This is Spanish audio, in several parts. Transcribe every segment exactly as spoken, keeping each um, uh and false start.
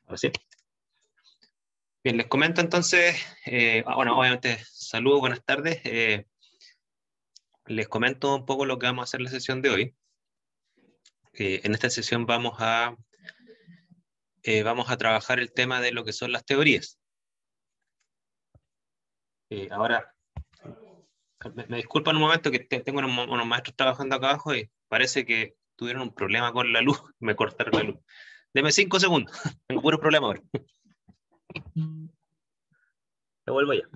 Ahora sí. Bien, les comento entonces, eh, bueno, obviamente, saludos, buenas tardes. Eh, les comento un poco lo que vamos a hacer en la sesión de hoy. Eh, en esta sesión vamos a, eh, vamos a trabajar el tema de lo que son las teorías. Eh, ahora, me, me disculpan un momento que te, tengo unos, unos maestros trabajando acá abajo y parece que tuvieron un problema con la luz, me cortaron la luz. Deme cinco segundos, tengo puro problema ahora. Me vuelvo ya.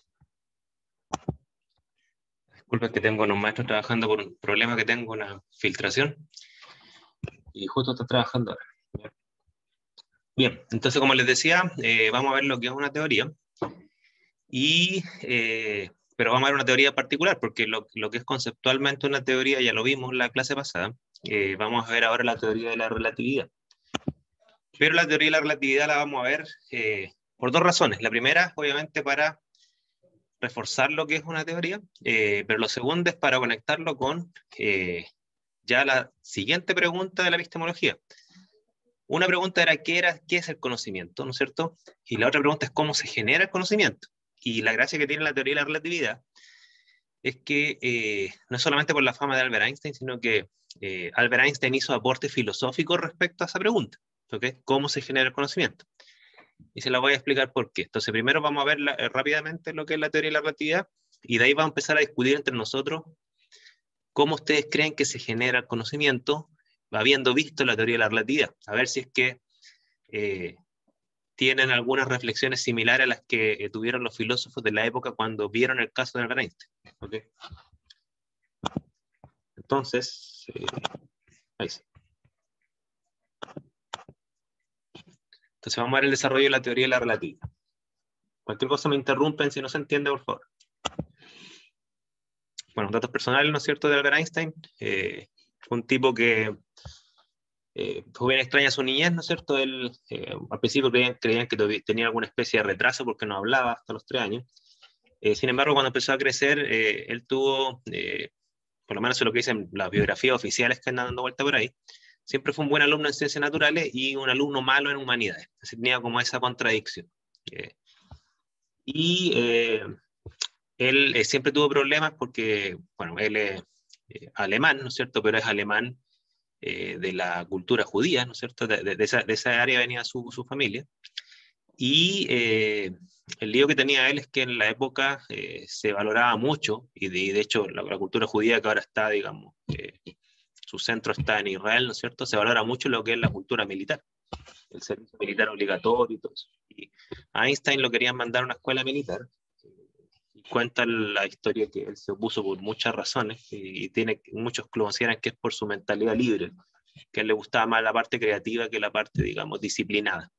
Disculpen que tengo unos maestros trabajando por un problema que tengo, una filtración, y justo está trabajando ahora. Bien, entonces como les decía, eh, vamos a ver lo que es una teoría, y, eh, pero vamos a ver una teoría particular, porque lo, lo que es conceptualmente una teoría ya lo vimos en la clase pasada. Eh, vamos a ver ahora la teoría de la relatividad. Pero la teoría de la relatividad la vamos a ver eh, por dos razones. La primera, obviamente, para reforzar lo que es una teoría, eh, pero lo segundo es para conectarlo con eh, ya la siguiente pregunta de la epistemología. Una pregunta era ¿qué, era ¿qué es el conocimiento? ¿No es cierto? Y la otra pregunta es ¿cómo se genera el conocimiento? Y la gracia que tiene la teoría de la relatividad es que eh, no es solamente por la fama de Albert Einstein, sino que eh, Albert Einstein hizo aportes filosóficos respecto a esa pregunta, ¿okay? ¿Cómo se genera el conocimiento? Y se la voy a explicar por qué. Entonces, primero vamos a ver la, eh, rápidamente lo que es la teoría de la relatividad, y de ahí vamos a empezar a discutir entre nosotros cómo ustedes creen que se genera el conocimiento, habiendo visto la teoría de la relatividad. A ver si es que eh, tienen algunas reflexiones similares a las que eh, tuvieron los filósofos de la época cuando vieron el caso de Albert Einstein. ¿Okay? Entonces, eh, ahí sí. Entonces vamos a ver el desarrollo de la teoría de la relatividad. Cualquier cosa me interrumpen si no se entiende, por favor. Bueno, datos personales, ¿no es cierto?, de Albert Einstein. Eh, fue un tipo que eh, fue bien extraña su niñez, ¿no es cierto? Él, eh, al principio creían, creían que tenía alguna especie de retraso porque no hablaba hasta los tres años. Eh, sin embargo, cuando empezó a crecer, eh, él tuvo, eh, por lo menos es lo que dicen las biografías oficiales que andan dando vuelta por ahí, siempre fue un buen alumno en ciencias naturales y un alumno malo en humanidades. Así tenía como esa contradicción. Eh, y eh, él eh, siempre tuvo problemas porque, bueno, él es eh, alemán, ¿no es cierto? Pero es alemán eh, de la cultura judía, ¿no es cierto? De, de, de, esa, de esa área venía su, su familia. Y eh, el lío que tenía él es que en la época eh, se valoraba mucho, y de, y de hecho la, la, cultura judía que ahora está, digamos, eh, su centro está en Israel, ¿no es cierto? Se valora mucho lo que es la cultura militar, el servicio militar obligatorio y todo eso. Y a Einstein lo querían mandar a una escuela militar, y cuenta la historia que él se opuso por muchas razones, y, y tiene, muchos consideran que es por su mentalidad libre, que a él le gustaba más la parte creativa que la parte, digamos, disciplinada.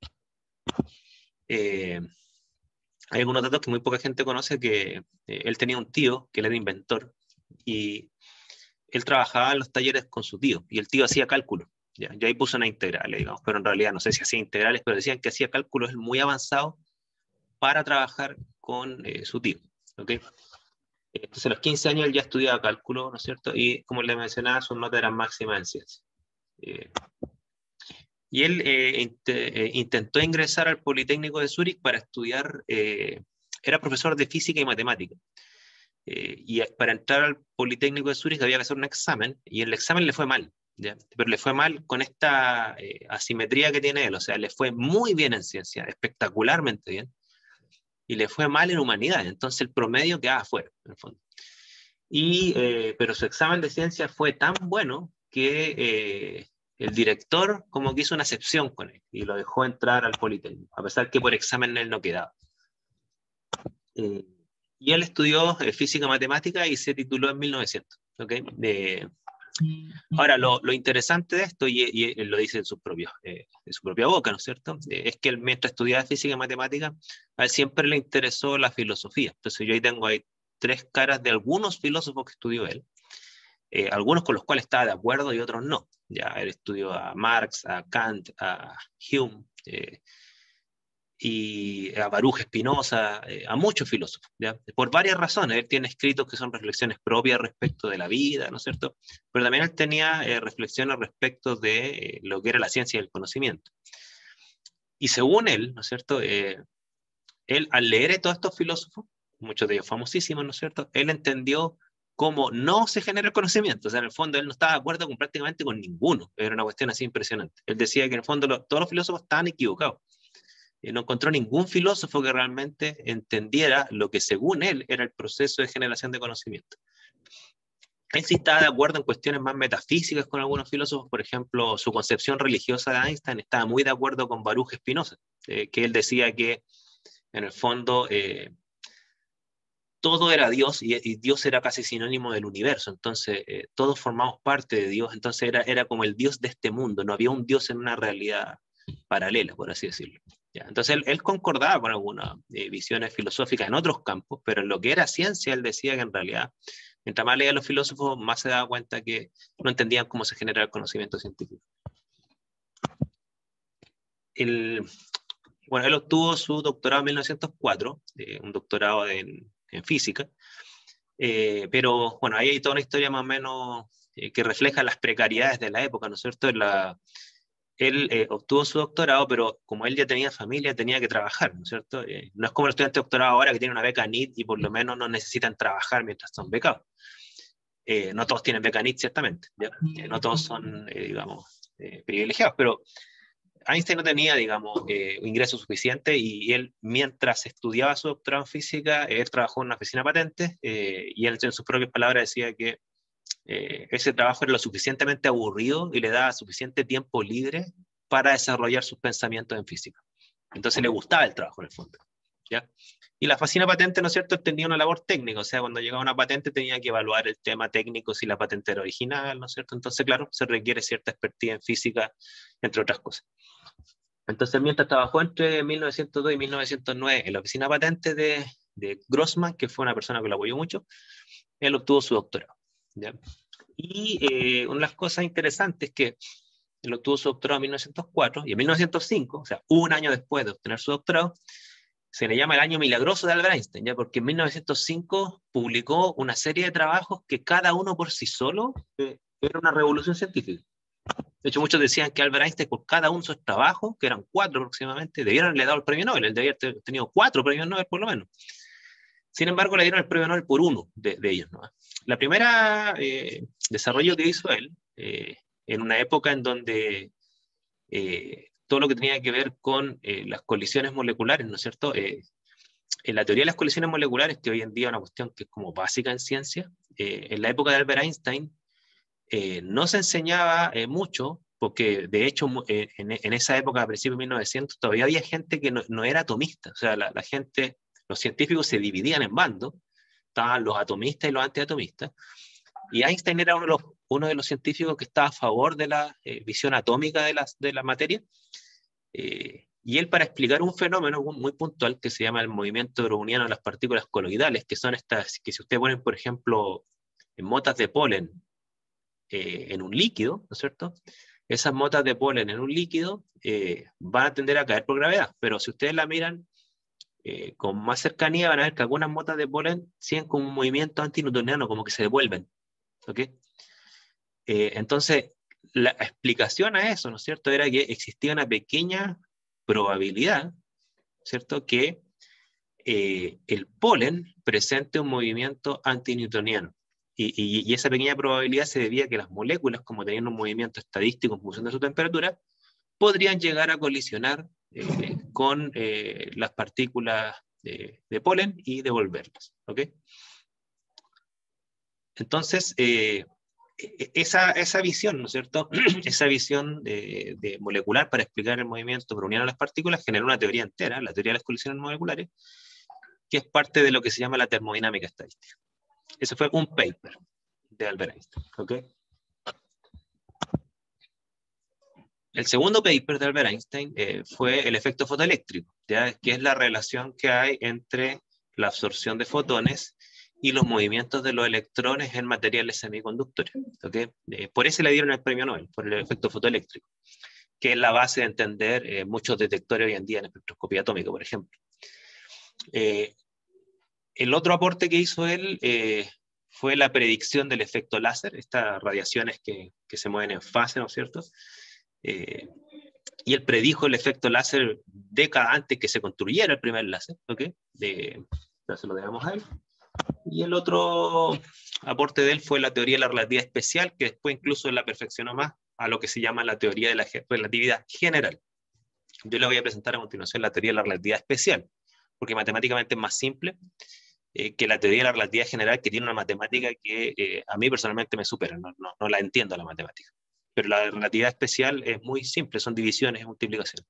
Eh, hay algunos datos que muy poca gente conoce, que eh, él tenía un tío que él era inventor, y él trabajaba en los talleres con su tío, y el tío hacía cálculos. Ya, yo ahí puse una integral, digamos, pero en realidad no sé si hacía integrales, pero decían que hacía cálculos muy avanzados para trabajar con eh, su tío. ¿Okay? Entonces a los quince años él ya estudiaba cálculo, ¿no es cierto? Y como le mencionaba, sus notas eran máximas en ciencia. Eh, y él eh, int eh, intentó ingresar al Politécnico de Zúrich para estudiar, eh, era profesor de física y matemática. Eh, y para entrar al Politécnico de Zúrich había que hacer un examen, y el examen le fue mal, ¿ya? Pero le fue mal con esta eh, asimetría que tiene él, o sea, le fue muy bien en ciencia, espectacularmente bien, y le fue mal en humanidades, entonces el promedio quedaba afuera, en el fondo. Y, eh, pero su examen de ciencia fue tan bueno que eh, el director como que hizo una excepción con él, y lo dejó entrar al Politécnico, a pesar que por examen él no quedaba. Eh, y él estudió eh, física matemática y se tituló en mil novecientos. ¿Okay? De... Ahora, lo, lo interesante de esto, y, y él lo dice en su, propio, eh, en su propia boca, ¿no es cierto?, eh, es que él, mientras estudiaba física y matemática, a él siempre le interesó la filosofía. Entonces yo ahí tengo ahí tres caras de algunos filósofos que estudió él, eh, algunos con los cuales estaba de acuerdo y otros no. Ya él estudió a Marx, a Kant, a Hume, eh, y a Baruch Spinoza, eh, a muchos filósofos, ¿ya? Por varias razones. Él tiene escritos que son reflexiones propias respecto de la vida, ¿no es cierto? Pero también él tenía eh, reflexiones respecto de eh, lo que era la ciencia y el conocimiento. Y según él, ¿no es cierto?, eh, él al leer a todos estos filósofos, muchos de ellos famosísimos, ¿no es cierto?, él entendió cómo no se genera el conocimiento. O sea, en el fondo él no estaba de acuerdo con prácticamente con ninguno. Era una cuestión así impresionante. Él decía que en el fondo lo, todos los filósofos estaban equivocados. Y no encontró ningún filósofo que realmente entendiera lo que según él era el proceso de generación de conocimiento. Él sí estaba de acuerdo en cuestiones más metafísicas con algunos filósofos. Por ejemplo, su concepción religiosa de Einstein estaba muy de acuerdo con Baruch Spinoza, eh, que él decía que en el fondo eh, todo era Dios y, y Dios era casi sinónimo del universo. Entonces eh, todos formamos parte de Dios. Entonces era, era como el Dios de este mundo. No había un Dios en una realidad paralela, por así decirlo. ¿Ya? Entonces él, él concordaba con algunas eh, visiones filosóficas en otros campos, pero en lo que era ciencia él decía que en realidad, mientras más leía a los filósofos, más se daba cuenta que no entendían cómo se genera el conocimiento científico. El, bueno, él obtuvo su doctorado en mil novecientos cuatro, eh, un doctorado en, en física, eh, pero bueno, ahí hay toda una historia más o menos eh, que refleja las precariedades de la época, ¿no es cierto? La, él eh, obtuvo su doctorado, pero como él ya tenía familia, tenía que trabajar, ¿no es cierto? Eh, no es como el estudiante de doctorado ahora que tiene una beca N I T y por lo menos no necesitan trabajar mientras son becados. Eh, no todos tienen beca N I T, ciertamente, ¿ya? Eh, no todos son, eh, digamos, eh, privilegiados, pero Einstein no tenía, digamos, eh, ingreso suficiente y él, mientras estudiaba su doctorado en física, él trabajó en una oficina de patentes eh, y él, en sus propias palabras, decía que eh, ese trabajo era lo suficientemente aburrido y le daba suficiente tiempo libre para desarrollar sus pensamientos en física. Entonces le gustaba el trabajo en el fondo, ¿ya? Y la oficina patente, ¿no es cierto?, tenía una labor técnica. O sea, cuando llegaba una patente tenía que evaluar el tema técnico, si la patente era original, ¿no es cierto? Entonces, claro, se requiere cierta expertise en física, entre otras cosas. Entonces, mientras trabajó entre mil novecientos dos y mil novecientos nueve en la oficina patente de, de Grossman, que fue una persona que lo apoyó mucho, él obtuvo su doctorado, ¿ya? Y eh, una de las cosas interesantes es que él obtuvo su doctorado en mil novecientos cuatro y en mil novecientos cinco, o sea, un año después de obtener su doctorado, se le llama el año milagroso de Albert Einstein, ¿ya? Porque en mil novecientos cinco publicó una serie de trabajos que cada uno por sí solo eh, era una revolución científica. De hecho, muchos decían que Albert Einstein, por cada uno de sus trabajos, que eran cuatro aproximadamente, debieron haberle dado el premio Nobel. Él debía haber tenido cuatro premios Nobel por lo menos. Sin embargo, le dieron el premio Nobel por uno de, de ellos, ¿no? La primera eh, desarrollo que hizo él, eh, en una época en donde eh, todo lo que tenía que ver con eh, las colisiones moleculares, ¿no es cierto? Eh, en la teoría de las colisiones moleculares, que hoy en día es una cuestión que es como básica en ciencia, eh, en la época de Albert Einstein eh, no se enseñaba eh, mucho, porque de hecho eh, en, en esa época, a principios de mil novecientos, todavía había gente que no, no era atomista. O sea, la, la gente, los científicos se dividían en bandos, estaban los atomistas y los antiatomistas, y Einstein era uno de los, uno de los científicos que estaba a favor de la eh, visión atómica de, las, de la materia, eh, y él, para explicar un fenómeno muy puntual que se llama el movimiento browniano de las partículas coloidales, que son estas, que si ustedes ponen, por ejemplo, en motas de polen eh, en un líquido, ¿no es cierto?, esas motas de polen en un líquido eh, van a tender a caer por gravedad, pero si ustedes la miran eh, con más cercanía van a ver que algunas motas de polen siguen con un movimiento antinewtoniano, como que se devuelven, ¿ok? Eh, entonces, la explicación a eso, ¿no es cierto?, era que existía una pequeña probabilidad, ¿cierto?, que eh, el polen presente un movimiento antinewtoniano. Y, y, y esa pequeña probabilidad se debía a que las moléculas, como tenían un movimiento estadístico en función de su temperatura, podrían llegar a colisionar eh, con eh, las partículas de, de polen y devolverlas, ¿ok? Entonces, eh, esa, esa visión, ¿no es cierto?, esa visión de, de molecular para explicar el movimiento browniano de las partículas generó una teoría entera, la teoría de las colisiones moleculares, que es parte de lo que se llama la termodinámica estadística. Ese fue un paper de Albert Einstein, ¿ok? El segundo paper de Albert Einstein eh, fue el efecto fotoeléctrico, ¿ya?, que es la relación que hay entre la absorción de fotones y los movimientos de los electrones en materiales semiconductores, ¿ok? Eh, por eso le dieron el premio Nobel, por el efecto fotoeléctrico, que es la base de entender eh, muchos detectores hoy en día en espectroscopía atómica, por ejemplo. Eh, el otro aporte que hizo él eh, fue la predicción del efecto láser, estas radiaciones que, que se mueven en fase, ¿no es cierto?, Eh, y él predijo el efecto láser décadas antes que se construyera el primer láser, ¿ok? De, ya se lo dejamos ahí. Y el otro aporte de él fue la teoría de la relatividad especial, que después incluso la perfeccionó más a lo que se llama la teoría de la relatividad general. Yo le voy a presentar a continuación la teoría de la relatividad especial, porque matemáticamente es más simple eh, que la teoría de la relatividad general, que tiene una matemática que eh, a mí personalmente me supera, no, no, no la entiendo la matemática. Pero la relatividad especial es muy simple, son divisiones y multiplicaciones.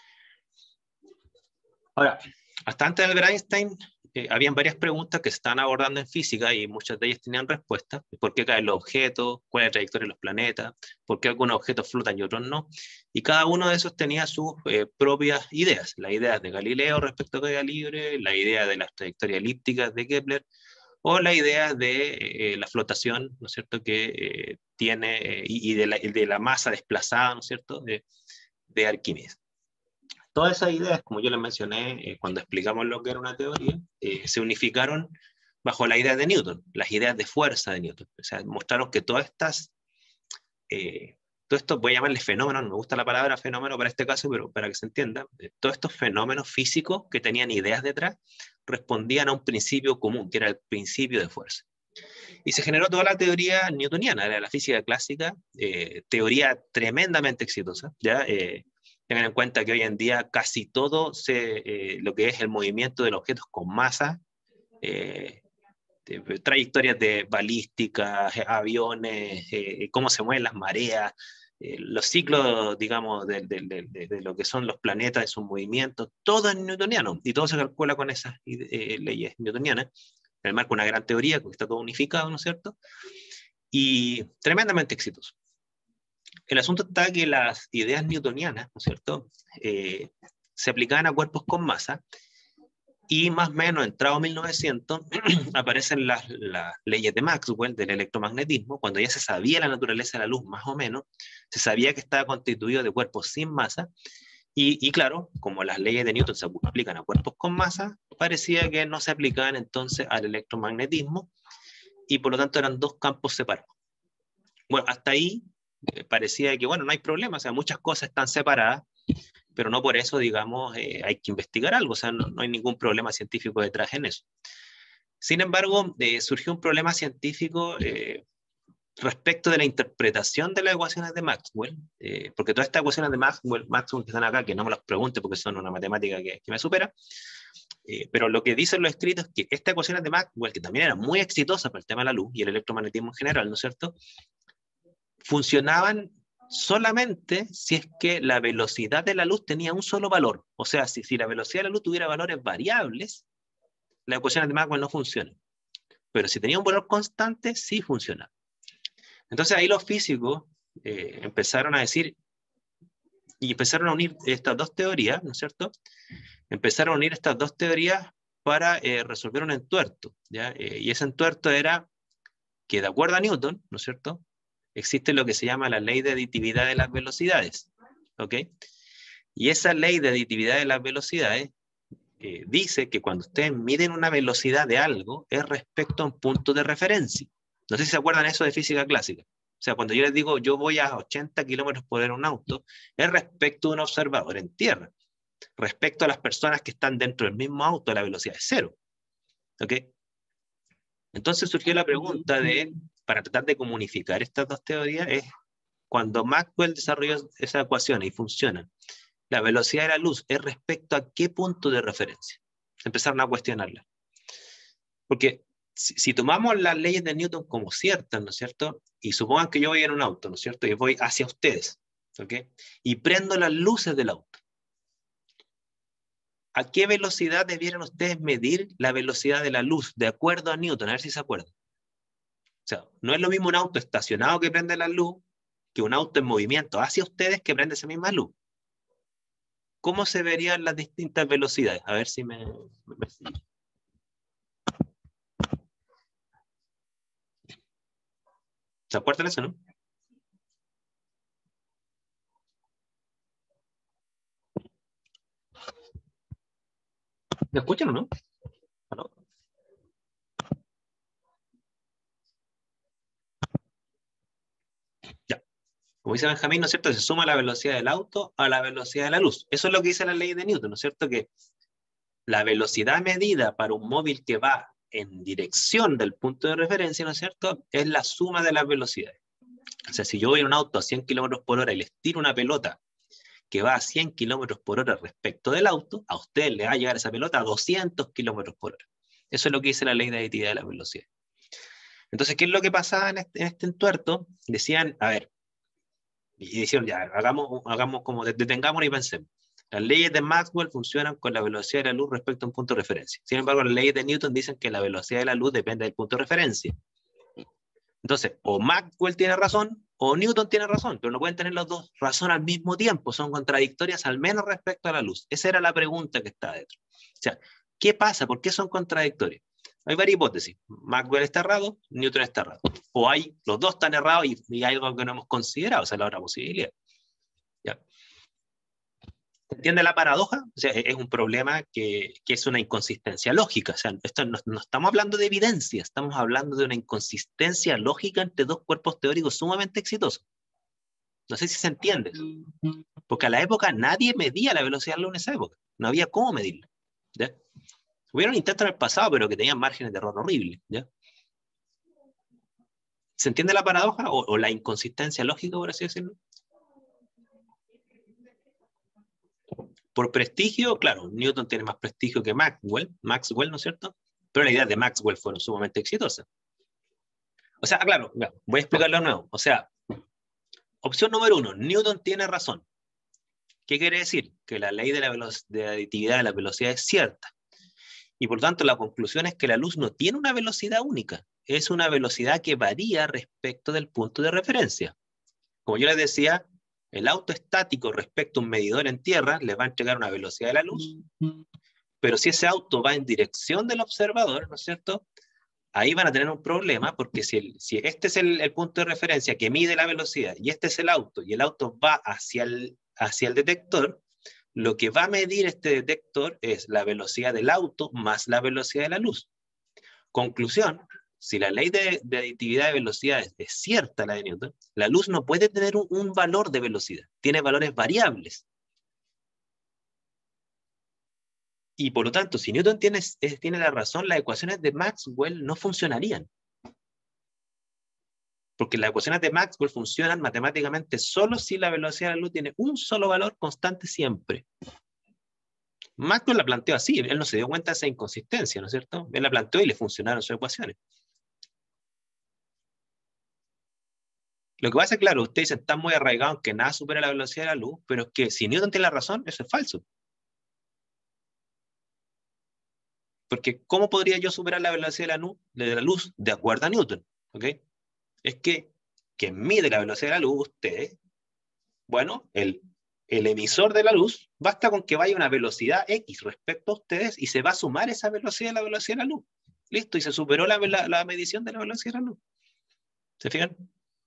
Ahora, hasta antes de Albert Einstein, eh, habían varias preguntas que se estaban abordando en física y muchas de ellas tenían respuestas. ¿Por qué caen los objetos? ¿Cuál es la trayectoria de los planetas? ¿Por qué algunos objetos flotan y otros no? Y cada uno de esos tenía sus eh, propias ideas. Las ideas de Galileo respecto a caída libre, la idea de las trayectorias elípticas de Kepler, o la idea de eh, la flotación, ¿no es cierto?, que eh, tiene, eh, y, y de, la, de la masa desplazada, ¿no es cierto?, de, de Arquímedes. Todas esas ideas, como yo les mencioné eh, cuando explicamos lo que era una teoría, eh, se unificaron bajo la idea de Newton, las ideas de fuerza de Newton. O sea, mostraron que todas estas, eh, todo esto, voy a llamarle fenómenos, no me gusta la palabra fenómeno para este caso, pero para que se entienda, eh, todos estos fenómenos físicos que tenían ideas detrás, respondían a un principio común, que era el principio de fuerza. Y se generó toda la teoría newtoniana, la, la física clásica, eh, teoría tremendamente exitosa, ¿ya? Eh, tengan en cuenta que hoy en día casi todo se, eh, lo que es el movimiento de los objetos con masa, eh, de, de, trayectorias de balísticas, aviones, eh, cómo se mueven las mareas, eh, los ciclos, digamos, de, de, de, de, lo que son los planetas en sus movimientos, todo es newtoniano y todo se calcula con esas eh, leyes newtonianas. En el marco de una gran teoría, porque está todo unificado, ¿no es cierto? Y tremendamente exitoso. El asunto está que las ideas newtonianas, ¿no es cierto?, eh, se aplicaban a cuerpos con masa, y más o menos entrado mil novecientos aparecen las, las leyes de Maxwell del electromagnetismo, cuando ya se sabía la naturaleza de la luz más o menos, se sabía que estaba constituido de cuerpos sin masa, y, y claro, como las leyes de Newton se aplican a cuerpos con masa, parecía que no se aplicaban entonces al electromagnetismo, y por lo tanto eran dos campos separados. Bueno, hasta ahí eh, parecía que, bueno, no hay problema, o sea, muchas cosas están separadas, pero no por eso, digamos, eh, hay que investigar algo, o sea, no, no hay ningún problema científico detrás en eso. Sin embargo, eh, surgió un problema científico eh, respecto de la interpretación de las ecuaciones de Maxwell, eh, porque todas estas ecuaciones de Maxwell, Maxwell que están acá, que no me las pregunte porque son una matemática que, que me supera, eh, pero lo que dicen los escritos es que estas ecuaciones de Maxwell, que también eran muy exitosas para el tema de la luz y el electromagnetismo en general, ¿no es cierto?, funcionaban solamente si es que la velocidad de la luz tenía un solo valor. O sea, si, si la velocidad de la luz tuviera valores variables, las ecuaciones de Maxwell no funcionan. Pero si tenía un valor constante, sí funciona. Entonces ahí los físicos eh, empezaron a decir, y empezaron a unir estas dos teorías, ¿no es cierto? Empezaron a unir estas dos teorías para eh, resolver un entuerto, ¿ya? Eh, y ese entuerto era que, de acuerdo a Newton, ¿no es cierto?, existe lo que se llama la ley de aditividad de las velocidades, ¿ok? Y esa ley de aditividad de las velocidades eh, dice que cuando ustedes miden una velocidad de algo, es respecto a un punto de referencia. No sé si se acuerdan eso de física clásica. O sea, cuando yo les digo, yo voy a ochenta kilómetros por hora en un auto, es respecto a un observador en tierra. Respecto a las personas que están dentro del mismo auto, la velocidad es cero, ¿ok? Entonces surgió la pregunta de, para tratar de comunicar estas dos teorías, es cuando Maxwell desarrolló esa ecuación y funciona, la velocidad de la luz es respecto a qué punto de referencia. Empezaron a cuestionarla. Porque si, si tomamos las leyes de Newton como ciertas, ¿no es cierto? Y supongan que yo voy en un auto, ¿no es cierto? Y voy hacia ustedes, ¿ok? Y prendo las luces del auto. ¿A qué velocidad debieran ustedes medir la velocidad de la luz de acuerdo a Newton? A ver si se acuerdan. O sea, no es lo mismo un auto estacionado que prende la luz que un auto en movimiento hacia ustedes que prende esa misma luz. ¿Cómo se verían las distintas velocidades? A ver si me... me... ¿Se acuerdan eso, no? ¿Me escuchan o no? ¿Aló? Ya. dice Benjamín, ¿no es cierto? Se suma la velocidad del auto a la velocidad de la luz. Eso es lo que dice la ley de Newton, ¿no es cierto? Que la velocidad medida para un móvil que va en dirección del punto de referencia, ¿no es cierto?, es la suma de las velocidades. O sea, si yo voy en un auto a cien kilómetros por hora y les tiro una pelota que va a cien kilómetros por hora respecto del auto, a usted le va a llegar esa pelota a doscientos kilómetros por hora. Eso es lo que dice la ley de aditividad de la velocidad. Entonces, ¿qué es lo que pasaba en este, en este entuerto? Decían, a ver, y decían, ya, hagamos, hagamos como, detengámonos y pensemos. Las leyes de Maxwell funcionan con la velocidad de la luz respecto a un punto de referencia. Sin embargo, las leyes de Newton dicen que la velocidad de la luz depende del punto de referencia. Entonces, o Maxwell tiene razón, o Newton tiene razón, pero no pueden tener los dos razón al mismo tiempo, son contradictorias al menos respecto a la luz. Esa era la pregunta que está dentro. O sea, ¿qué pasa? ¿Por qué son contradictorias? Hay varias hipótesis. Maxwell está errado, Newton está errado. O hay, los dos están errados y, y hay algo que no hemos considerado, esa es la otra posibilidad. ¿Ya? ¿Se entiende la paradoja? O sea, es un problema que, que es una inconsistencia lógica. O sea, esto no, no estamos hablando de evidencia, estamos hablando de una inconsistencia lógica entre dos cuerpos teóricos sumamente exitosos. No sé si se entiende eso. Porque a la época nadie medía la velocidad de la luz en esa época. No había cómo medirla. ¿Ya? Hubieron intentos en el pasado, pero que tenían márgenes de error horribles. ¿Ya? ¿Se entiende la paradoja o, o la inconsistencia lógica, por así decirlo? Por prestigio, claro, Newton tiene más prestigio que Maxwell, Maxwell, ¿no es cierto? Pero las ideas de Maxwell fueron sumamente exitosas. O sea, claro, voy a explicarlo de nuevo. O sea, opción número uno, Newton tiene razón. ¿Qué quiere decir? Que la ley de la, de aditividad de la velocidad es cierta. Y por tanto, la conclusión es que la luz no tiene una velocidad única. Es una velocidad que varía respecto del punto de referencia. Como yo les decía, el auto estático respecto a un medidor en tierra le va a entregar una velocidad de la luz, pero si ese auto va en dirección del observador, ¿no es cierto?, ahí van a tener un problema, porque si, el, si este es el, el punto de referencia que mide la velocidad, y este es el auto, y el auto va hacia el, hacia el detector, lo que va a medir este detector es la velocidad del auto más la velocidad de la luz. Conclusión, si la ley de, de aditividad de velocidades es cierta, la de Newton, la luz no puede tener un, un valor de velocidad, tiene valores variables. Y por lo tanto, si Newton tiene, es, tiene la razón, las ecuaciones de Maxwell no funcionarían. Porque las ecuaciones de Maxwell funcionan matemáticamente solo si la velocidad de la luz tiene un solo valor constante siempre. Maxwell la planteó así, él no se dio cuenta de esa inconsistencia, ¿no es cierto? Él la planteó y le funcionaron sus ecuaciones. Lo que pasa es, claro, ustedes están muy arraigados en que nada supera la velocidad de la luz, pero es que si Newton tiene la razón, eso es falso. Porque ¿cómo podría yo superar la velocidad de la, luz, de la luz de acuerdo a Newton? ¿Okay? Es que quien mide la velocidad de la luz, ustedes, bueno, el, el emisor de la luz, basta con que vaya a una velocidad X respecto a ustedes y se va a sumar esa velocidad a la velocidad de la luz. Listo, y se superó la, la, la medición de la velocidad de la luz. ¿Se fijan?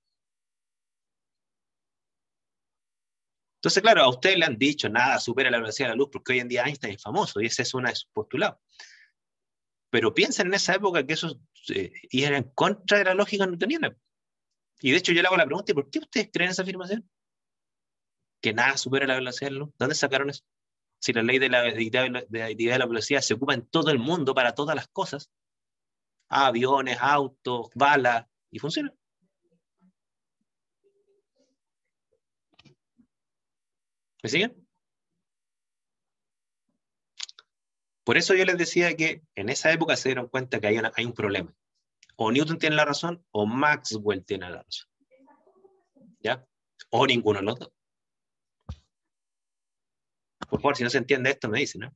Entonces, claro, a ustedes le han dicho, nada supera la velocidad de la luz, porque hoy en día Einstein es famoso, y ese es uno de sus postulados. Pero piensen en esa época que eso eh, iba en contra de la lógica newtoniana. Y de hecho yo le hago la pregunta, ¿y por qué ustedes creen esa afirmación? Que nada supera la velocidad de la luz. ¿Dónde sacaron eso? Si la ley de la aditividad de la velocidad se ocupa en todo el mundo para todas las cosas, aviones, autos, balas, y funciona. ¿Me siguen? Por eso yo les decía que en esa época se dieron cuenta que hay, una, hay un problema. O Newton tiene la razón, o Maxwell tiene la razón. ¿Ya? O ninguno de los dos. Por favor, si no se entiende esto, me dicen, ¿no?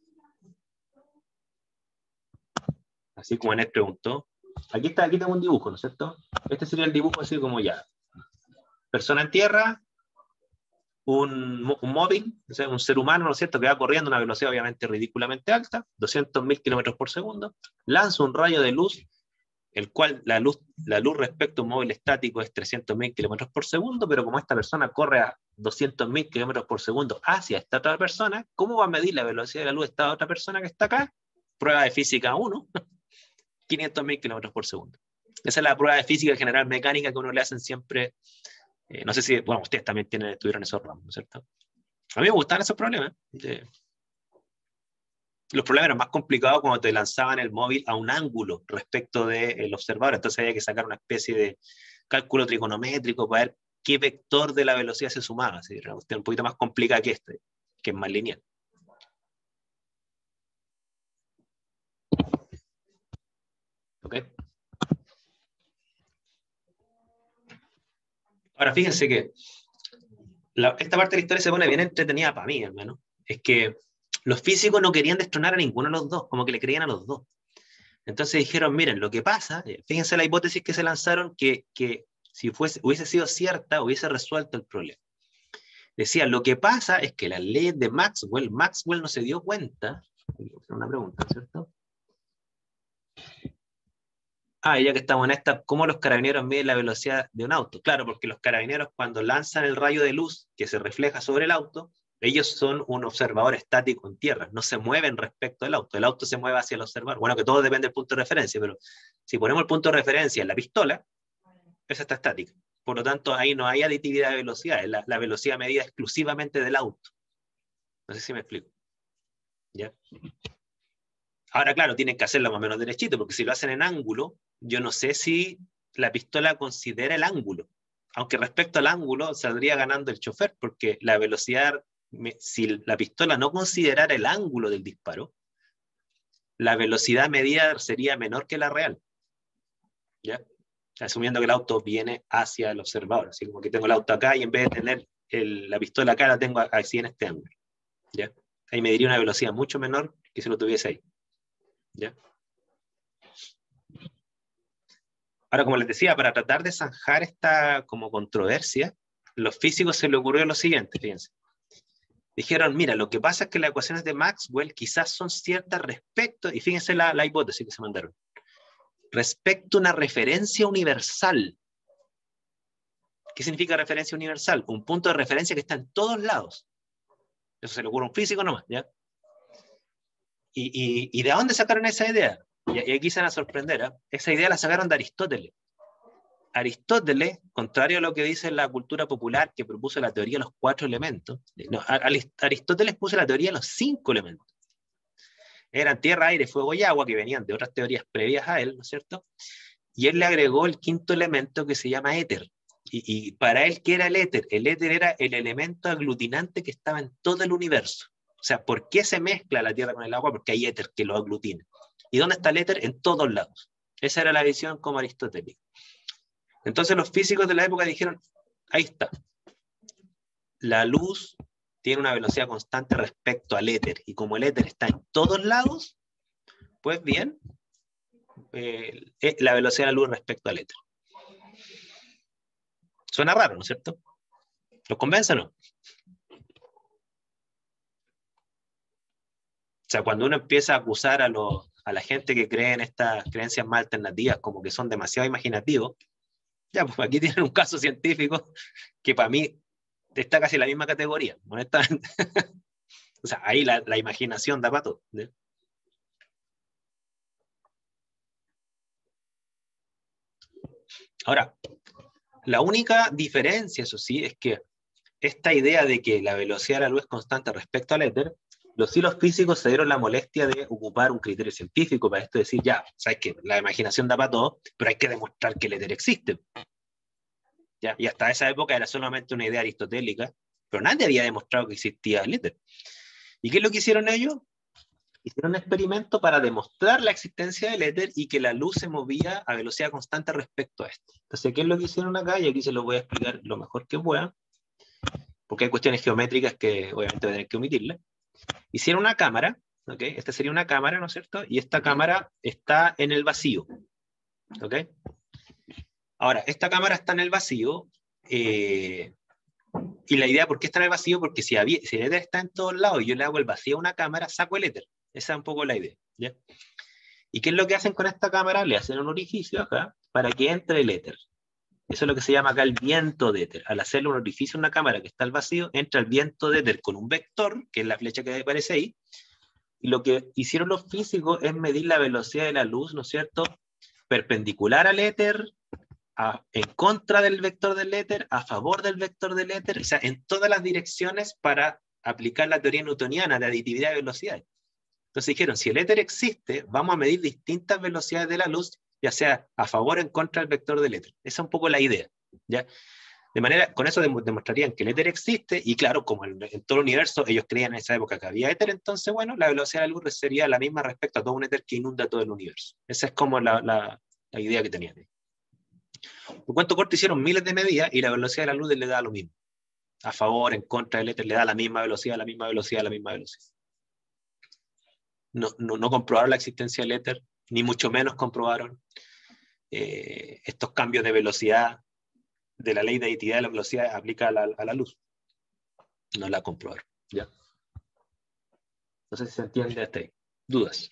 Así como Enes preguntó. Aquí está, aquí tengo un dibujo, ¿no es cierto? Este sería el dibujo así como ya. Persona en tierra, un, un móvil, o sea, un ser humano, ¿no es cierto?, que va corriendo a una velocidad obviamente ridículamente alta, doscientos mil kilómetros por segundo, lanza un rayo de luz, el cual la luz, la luz respecto a un móvil estático es trescientos mil kilómetros por segundo, pero como esta persona corre a doscientos mil kilómetros por segundo hacia esta otra persona, ¿cómo va a medir la velocidad de la luz de esta otra persona que está acá? Prueba de física uno, quinientos mil kilómetros por segundo. Esa es la prueba de física general mecánica que uno le hacen siempre Eh, no sé si, bueno, ustedes también tienen, tuvieron esos ramos, ¿no es cierto? A mí me gustaban esos problemas. De, los problemas eran más complicados cuando te lanzaban el móvil a un ángulo respecto del observador, entonces había que sacar una especie de cálculo trigonométrico para ver qué vector de la velocidad se sumaba. ¿Sí? Era una cuestión un poquito más complicada que este, que es más lineal. ¿Ok? Ahora fíjense que la, esta parte de la historia se pone bien entretenida para mí, hermano. Es que los físicos no querían destronar a ninguno de los dos, como que le creían a los dos. Entonces dijeron, miren, lo que pasa, fíjense la hipótesis que se lanzaron, que, que si fuese, hubiese sido cierta, hubiese resuelto el problema. Decían, lo que pasa es que la ley de Maxwell, Maxwell no se dio cuenta, una pregunta, ¿cierto? Ah, ya que estamos en esta, ¿cómo los carabineros miden la velocidad de un auto? Claro, porque los carabineros cuando lanzan el rayo de luz que se refleja sobre el auto, ellos son un observador estático en tierra, no se mueven respecto al auto, el auto se mueve hacia el observador. Bueno, que todo depende del punto de referencia, pero si ponemos el punto de referencia en la pistola, esa está estática. Por lo tanto, ahí no hay aditividad de velocidad, es la, la velocidad medida exclusivamente del auto. No sé si me explico. ¿Ya? Ahora, claro, tienen que hacerlo más o menos derechito, porque si lo hacen en ángulo, yo no sé si la pistola considera el ángulo. Aunque respecto al ángulo saldría ganando el chofer, porque la velocidad, si la pistola no considerara el ángulo del disparo, la velocidad medida sería menor que la real. ¿Ya? Asumiendo que el auto viene hacia el observador. Así como que tengo el auto acá y en vez de tener el, la pistola acá, la tengo así en este ángulo. ¿Ya? Ahí me diría una velocidad mucho menor que si lo tuviese ahí. ¿Ya? Ahora, como les decía, para tratar de zanjar esta como controversia, los físicos se les ocurrió lo siguiente, fíjense. Dijeron, mira, lo que pasa es que las ecuaciones de Maxwell quizás son ciertas respecto, y fíjense la, la hipótesis que se mandaron, respecto a una referencia universal. ¿Qué significa referencia universal? Un punto de referencia que está en todos lados. Eso se le ocurre a un físico nomás, ¿ya? ¿Y, y, y de dónde sacaron esa idea? Y, y aquí se van a sorprender, ¿eh? Esa idea la sacaron de Aristóteles. Aristóteles, contrario a lo que dice la cultura popular, que propuso la teoría de los cuatro elementos, no, Aristóteles puso la teoría de los cinco elementos. Eran tierra, aire, fuego y agua, que venían de otras teorías previas a él, ¿no es cierto? Y él le agregó el quinto elemento que se llama éter. Y, y para él, ¿qué era el éter? El éter era el elemento aglutinante que estaba en todo el universo. O sea, ¿por qué se mezcla la tierra con el agua? Porque hay éter que lo aglutina. ¿Y dónde está el éter? En todos lados. Esa era la visión como aristotélica. Entonces los físicos de la época dijeron, ahí está. La luz tiene una velocidad constante respecto al éter. Y como el éter está en todos lados, pues bien, eh, la velocidad de la luz respecto al éter. Suena raro, ¿no es cierto? ¿Los convence o no? O sea, cuando uno empieza a acusar a, los, a la gente que cree en estas creencias más alternativas como que son demasiado imaginativos, ya, pues aquí tienen un caso científico que para mí está casi en la misma categoría, honestamente. O sea, ahí la, la imaginación da para todo, ¿sí? Ahora, la única diferencia, eso sí, es que esta idea de que la velocidad de la luz es constante respecto al éter, los hilos físicos se dieron la molestia de ocupar un criterio científico para esto, decir, ya, sabes que la imaginación da para todo, pero hay que demostrar que el éter existe. ¿Ya? Y hasta esa época era solamente una idea aristotélica, pero nadie había demostrado que existía el éter. ¿Y qué es lo que hicieron ellos? Hicieron un experimento para demostrar la existencia del éter y que la luz se movía a velocidad constante respecto a esto. Entonces, ¿qué es lo que hicieron acá? Y aquí se lo voy a explicar lo mejor que pueda, porque hay cuestiones geométricas que obviamente voy a tener que omitirlas. Hicieron una cámara, ¿ok? Esta sería una cámara, ¿no es cierto? Y esta cámara está en el vacío, ¿ok? Ahora, esta cámara está en el vacío, eh, y la idea, ¿por qué está en el vacío? Porque si, había, si el éter está en todos lados y yo le hago el vacío a una cámara, saco el éter. Esa es un poco la idea, ¿ya? ¿Y qué es lo que hacen con esta cámara? Le hacen un orificio acá para que entre el éter. Eso es lo que se llama acá el viento de éter. Al hacerle un orificio a una cámara que está al vacío, entra el viento de éter con un vector, que es la flecha que aparece ahí, y lo que hicieron los físicos es medir la velocidad de la luz, ¿no es cierto?, perpendicular al éter a, en contra del vector del éter, a favor del vector del éter, o sea, en todas las direcciones para aplicar la teoría newtoniana de aditividad de velocidades. Entonces dijeron, si el éter existe, vamos a medir distintas velocidades de la luz, ya sea a favor o en contra del vector del éter. Esa es un poco la idea, ¿ya? De manera, con eso demostrarían que el éter existe, y claro, como en, en todo el universo ellos creían en esa época que había éter, entonces, bueno, la velocidad de la luz sería la misma respecto a todo un éter que inunda todo el universo. Esa es como la, la, la idea que tenían. Por cuanto corto hicieron miles de medidas y la velocidad de la luz le da lo mismo. A favor, en contra del éter, le da la misma velocidad, la misma velocidad, la misma velocidad. No, no, no comprobaron la existencia del éter, ni mucho menos comprobaron eh, estos cambios de velocidad de la ley de aditividad de la velocidad aplica a la, a la luz. No la comprobaron. ¿Ya? No sé si se entiende hasta ahí. ¿Dudas?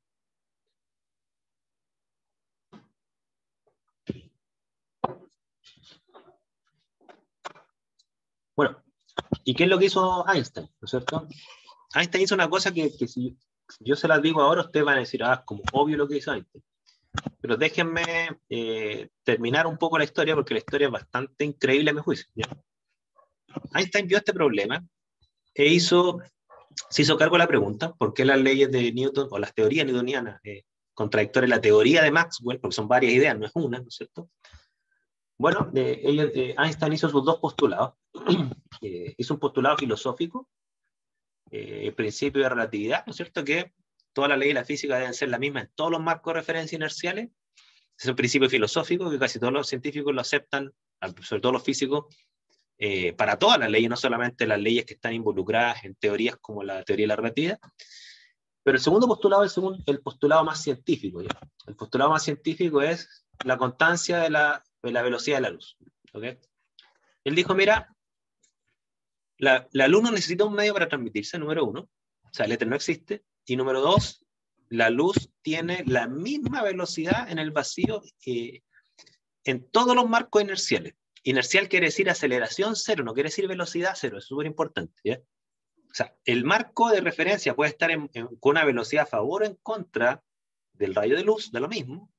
Bueno, ¿y qué es lo que hizo Einstein? ¿No es cierto? Einstein hizo una cosa que, que si yo se las digo ahora, ustedes van a decir, ah, como obvio lo que hizo Einstein. Pero déjenme eh, terminar un poco la historia, porque la historia es bastante increíble a mi juicio. ¿Ya? Einstein vio este problema e hizo, se hizo cargo de la pregunta, ¿por qué las leyes de Newton, o las teorías newtonianas, eh, contradictorias, la teoría de Maxwell, porque son varias ideas, no es una, ¿no es cierto? Bueno, eh, ellos, eh, Einstein hizo sus dos postulados. eh, hizo un postulado filosófico, eh, el principio de relatividad, ¿no es cierto? Que todas las leyes de la física deben ser las mismas en todos los marcos de referencia inerciales. Es un principio filosófico que casi todos los científicos lo aceptan, sobre todo los físicos, eh, para todas las leyes, no solamente las leyes que están involucradas en teorías como la teoría de la relatividad. Pero el segundo postulado es el, el postulado más científico. ¿Ya? El postulado más científico es la constancia de la, de la velocidad de la luz. ¿Okay? Él dijo, mira, la, la luz no necesita un medio para transmitirse, número uno. O sea, el éter no existe. Y número dos, la luz tiene la misma velocidad en el vacío eh, en todos los marcos inerciales. Inercial quiere decir aceleración cero, no quiere decir velocidad cero, es súper importante. ¿Ya? O sea, el marco de referencia puede estar en, en, con una velocidad a favor o en contra del rayo de luz, de lo mismo,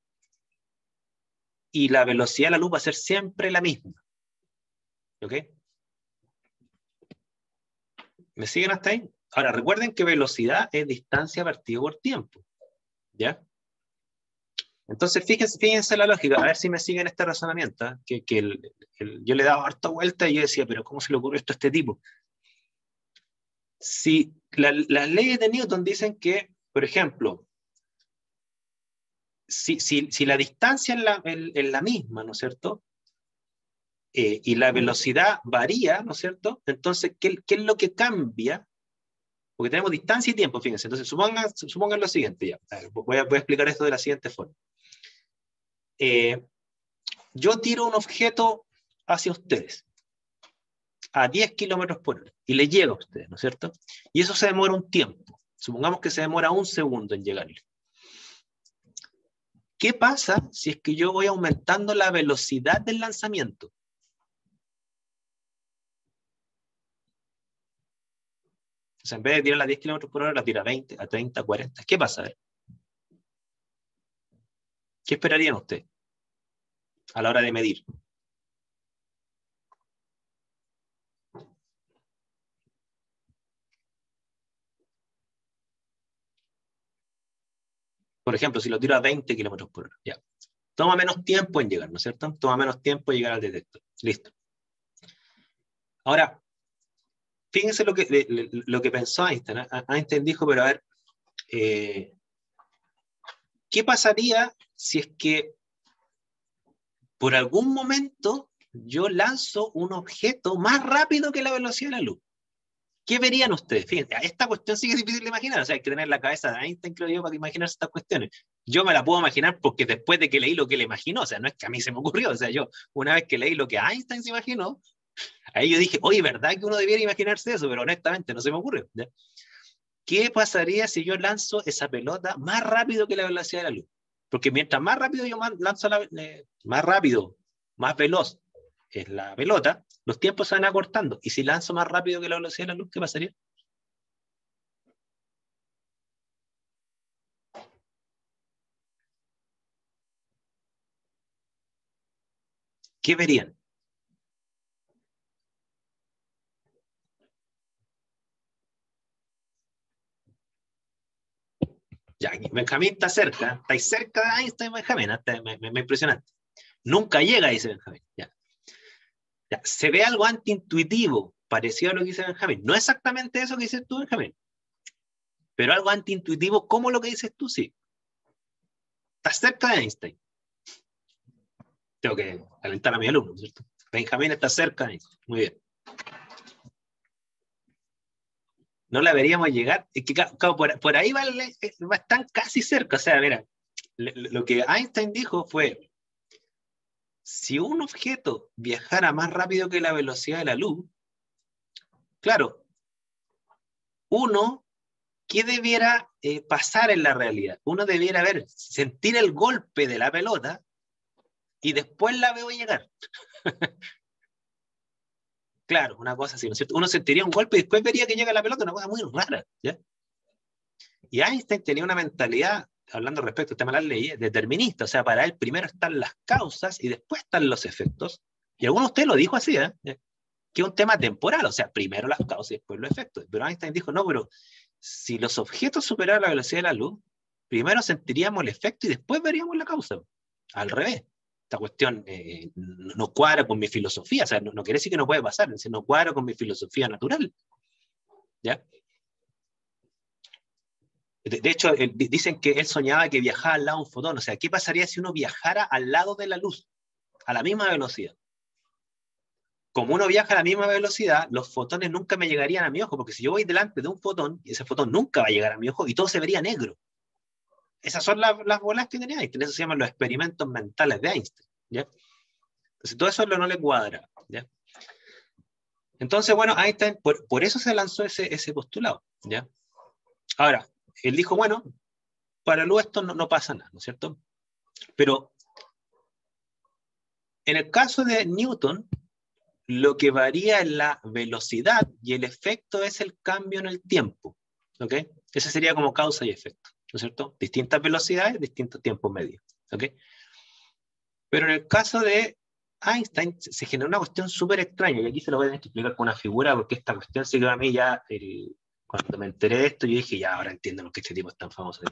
y la velocidad de la luz va a ser siempre la misma. ¿Ok? ¿Me siguen hasta ahí? Ahora, recuerden que velocidad es distancia partida por tiempo. ¿Ya? Entonces, fíjense, fíjense la lógica, a ver si me siguen este razonamiento, ¿eh? que, que el, el, yo le daba harta vuelta y yo decía, pero ¿cómo se le ocurrió esto a este tipo? Si la, las leyes de Newton dicen que, por ejemplo, si, si, si la distancia es la, es, es la misma, ¿no es cierto? Eh, y la velocidad varía, ¿no es cierto? Entonces, ¿qué, qué es lo que cambia? Porque tenemos distancia y tiempo, fíjense. Entonces, supongan, supongan lo siguiente, ya. Voy a, voy a explicar esto de la siguiente forma. Eh, yo tiro un objeto hacia ustedes a diez kilómetros por hora y le llega a ustedes, ¿no es cierto? Y eso se demora un tiempo. Supongamos que se demora un segundo en llegarle. ¿Qué pasa si es que yo voy aumentando la velocidad del lanzamiento? O sea, en vez de tirar a diez kilómetros por hora, la tira a veinte, a treinta, a cuarenta. ¿Qué pasa? A ver. ¿Qué esperarían ustedes a la hora de medir? Por ejemplo, si lo tiro a veinte kilómetros por hora, ya. Toma menos tiempo en llegar, ¿no es cierto? Toma menos tiempo en llegar al detector. Listo. Ahora, fíjense lo que, lo que pensó Einstein. ¿eh? Einstein dijo, pero a ver, eh, ¿qué pasaría si es que por algún momento yo lanzo un objeto más rápido que la velocidad de la luz? ¿Qué verían ustedes? Fíjense, esta cuestión sí que es difícil de imaginar, o sea, hay que tener la cabeza de Einstein, creo yo, para imaginarse estas cuestiones. Yo me la puedo imaginar porque después de que leí lo que él imaginó, o sea, no es que a mí se me ocurrió, o sea, yo una vez que leí lo que Einstein se imaginó, ahí yo dije, oye, ¿verdad que uno debiera imaginarse eso? Pero honestamente no se me ocurrió. ¿Ya? ¿Qué pasaría si yo lanzo esa pelota más rápido que la velocidad de la luz? Porque mientras más rápido yo lanzo la, eh, más rápido, más veloz es la pelota, los tiempos se van acortando. Y si lanzo más rápido que la velocidad de la luz, ¿qué pasaría? ¿qué verían? Ya, Benjamín está cerca, estáis cerca de Einstein, Benjamín, hasta me, me, me impresionante. Nunca llega, dice Benjamín. Ya. Ya. Se ve algo antiintuitivo, parecido a lo que dice Benjamín. No exactamente eso que dices tú, Benjamín, pero algo antiintuitivo como lo que dices tú, sí. Estás cerca de Einstein. Tengo que alentar a mi alumno, ¿cierto? Benjamín está cerca de Einstein. Muy bien. No la veríamos llegar. Es que, claro, por, por ahí va, va están casi cerca. O sea, mira, lo que Einstein dijo fue: si un objeto viajara más rápido que la velocidad de la luz, claro, uno, ¿qué debiera eh, pasar en la realidad? Uno debiera ver, sentir el golpe de la pelota y después la veo llegar. Claro, una cosa así, ¿no es cierto? Uno sentiría un golpe y después vería que llega la pelota, una cosa muy rara, ¿ya? Y Einstein tenía una mentalidad, hablando respecto al tema de las leyes, determinista. O sea, para él primero están las causas y después están los efectos. Y alguno de ustedes lo dijo así, ¿eh? Que es un tema temporal, o sea, primero las causas y después los efectos. Pero Einstein dijo, no, pero si los objetos superaran la velocidad de la luz, primero sentiríamos el efecto y después veríamos la causa. Al revés. Esta cuestión eh, no cuadra con mi filosofía, o sea, no, no quiere decir que no puede pasar, no cuadra con mi filosofía natural. ¿Ya? De, de hecho, él, dicen que él soñaba que viajaba al lado de un fotón. O sea, ¿qué pasaría si uno viajara al lado de la luz, a la misma velocidad? Como uno viaja a la misma velocidad, los fotones nunca me llegarían a mi ojo, porque si yo voy delante de un fotón, ese fotón nunca va a llegar a mi ojo y todo se vería negro. Esas son las, las bolas que tenía Einstein. Eso se llaman los experimentos mentales de Einstein. ¿Ya? Entonces, todo eso no le cuadra. ¿Ya? Entonces, bueno, Einstein, por, por eso se lanzó ese, ese postulado. ¿Ya? Ahora, él dijo, bueno, para luz esto no, no pasa nada, ¿no es cierto? Pero en el caso de Newton, lo que varía es la velocidad y el efecto es el cambio en el tiempo. ¿Ok? Ese sería como causa y efecto, ¿no es cierto? Distintas velocidades, distintos tiempos medios. ¿Ok? Pero en el caso de Einstein se generó una cuestión súper extraña, y aquí se lo voy a explicar con una figura, porque esta cuestión se quedó a mí ya, el, cuando me enteré de esto, yo dije, ya, ahora entiendo por qué este tipo es tan famoso.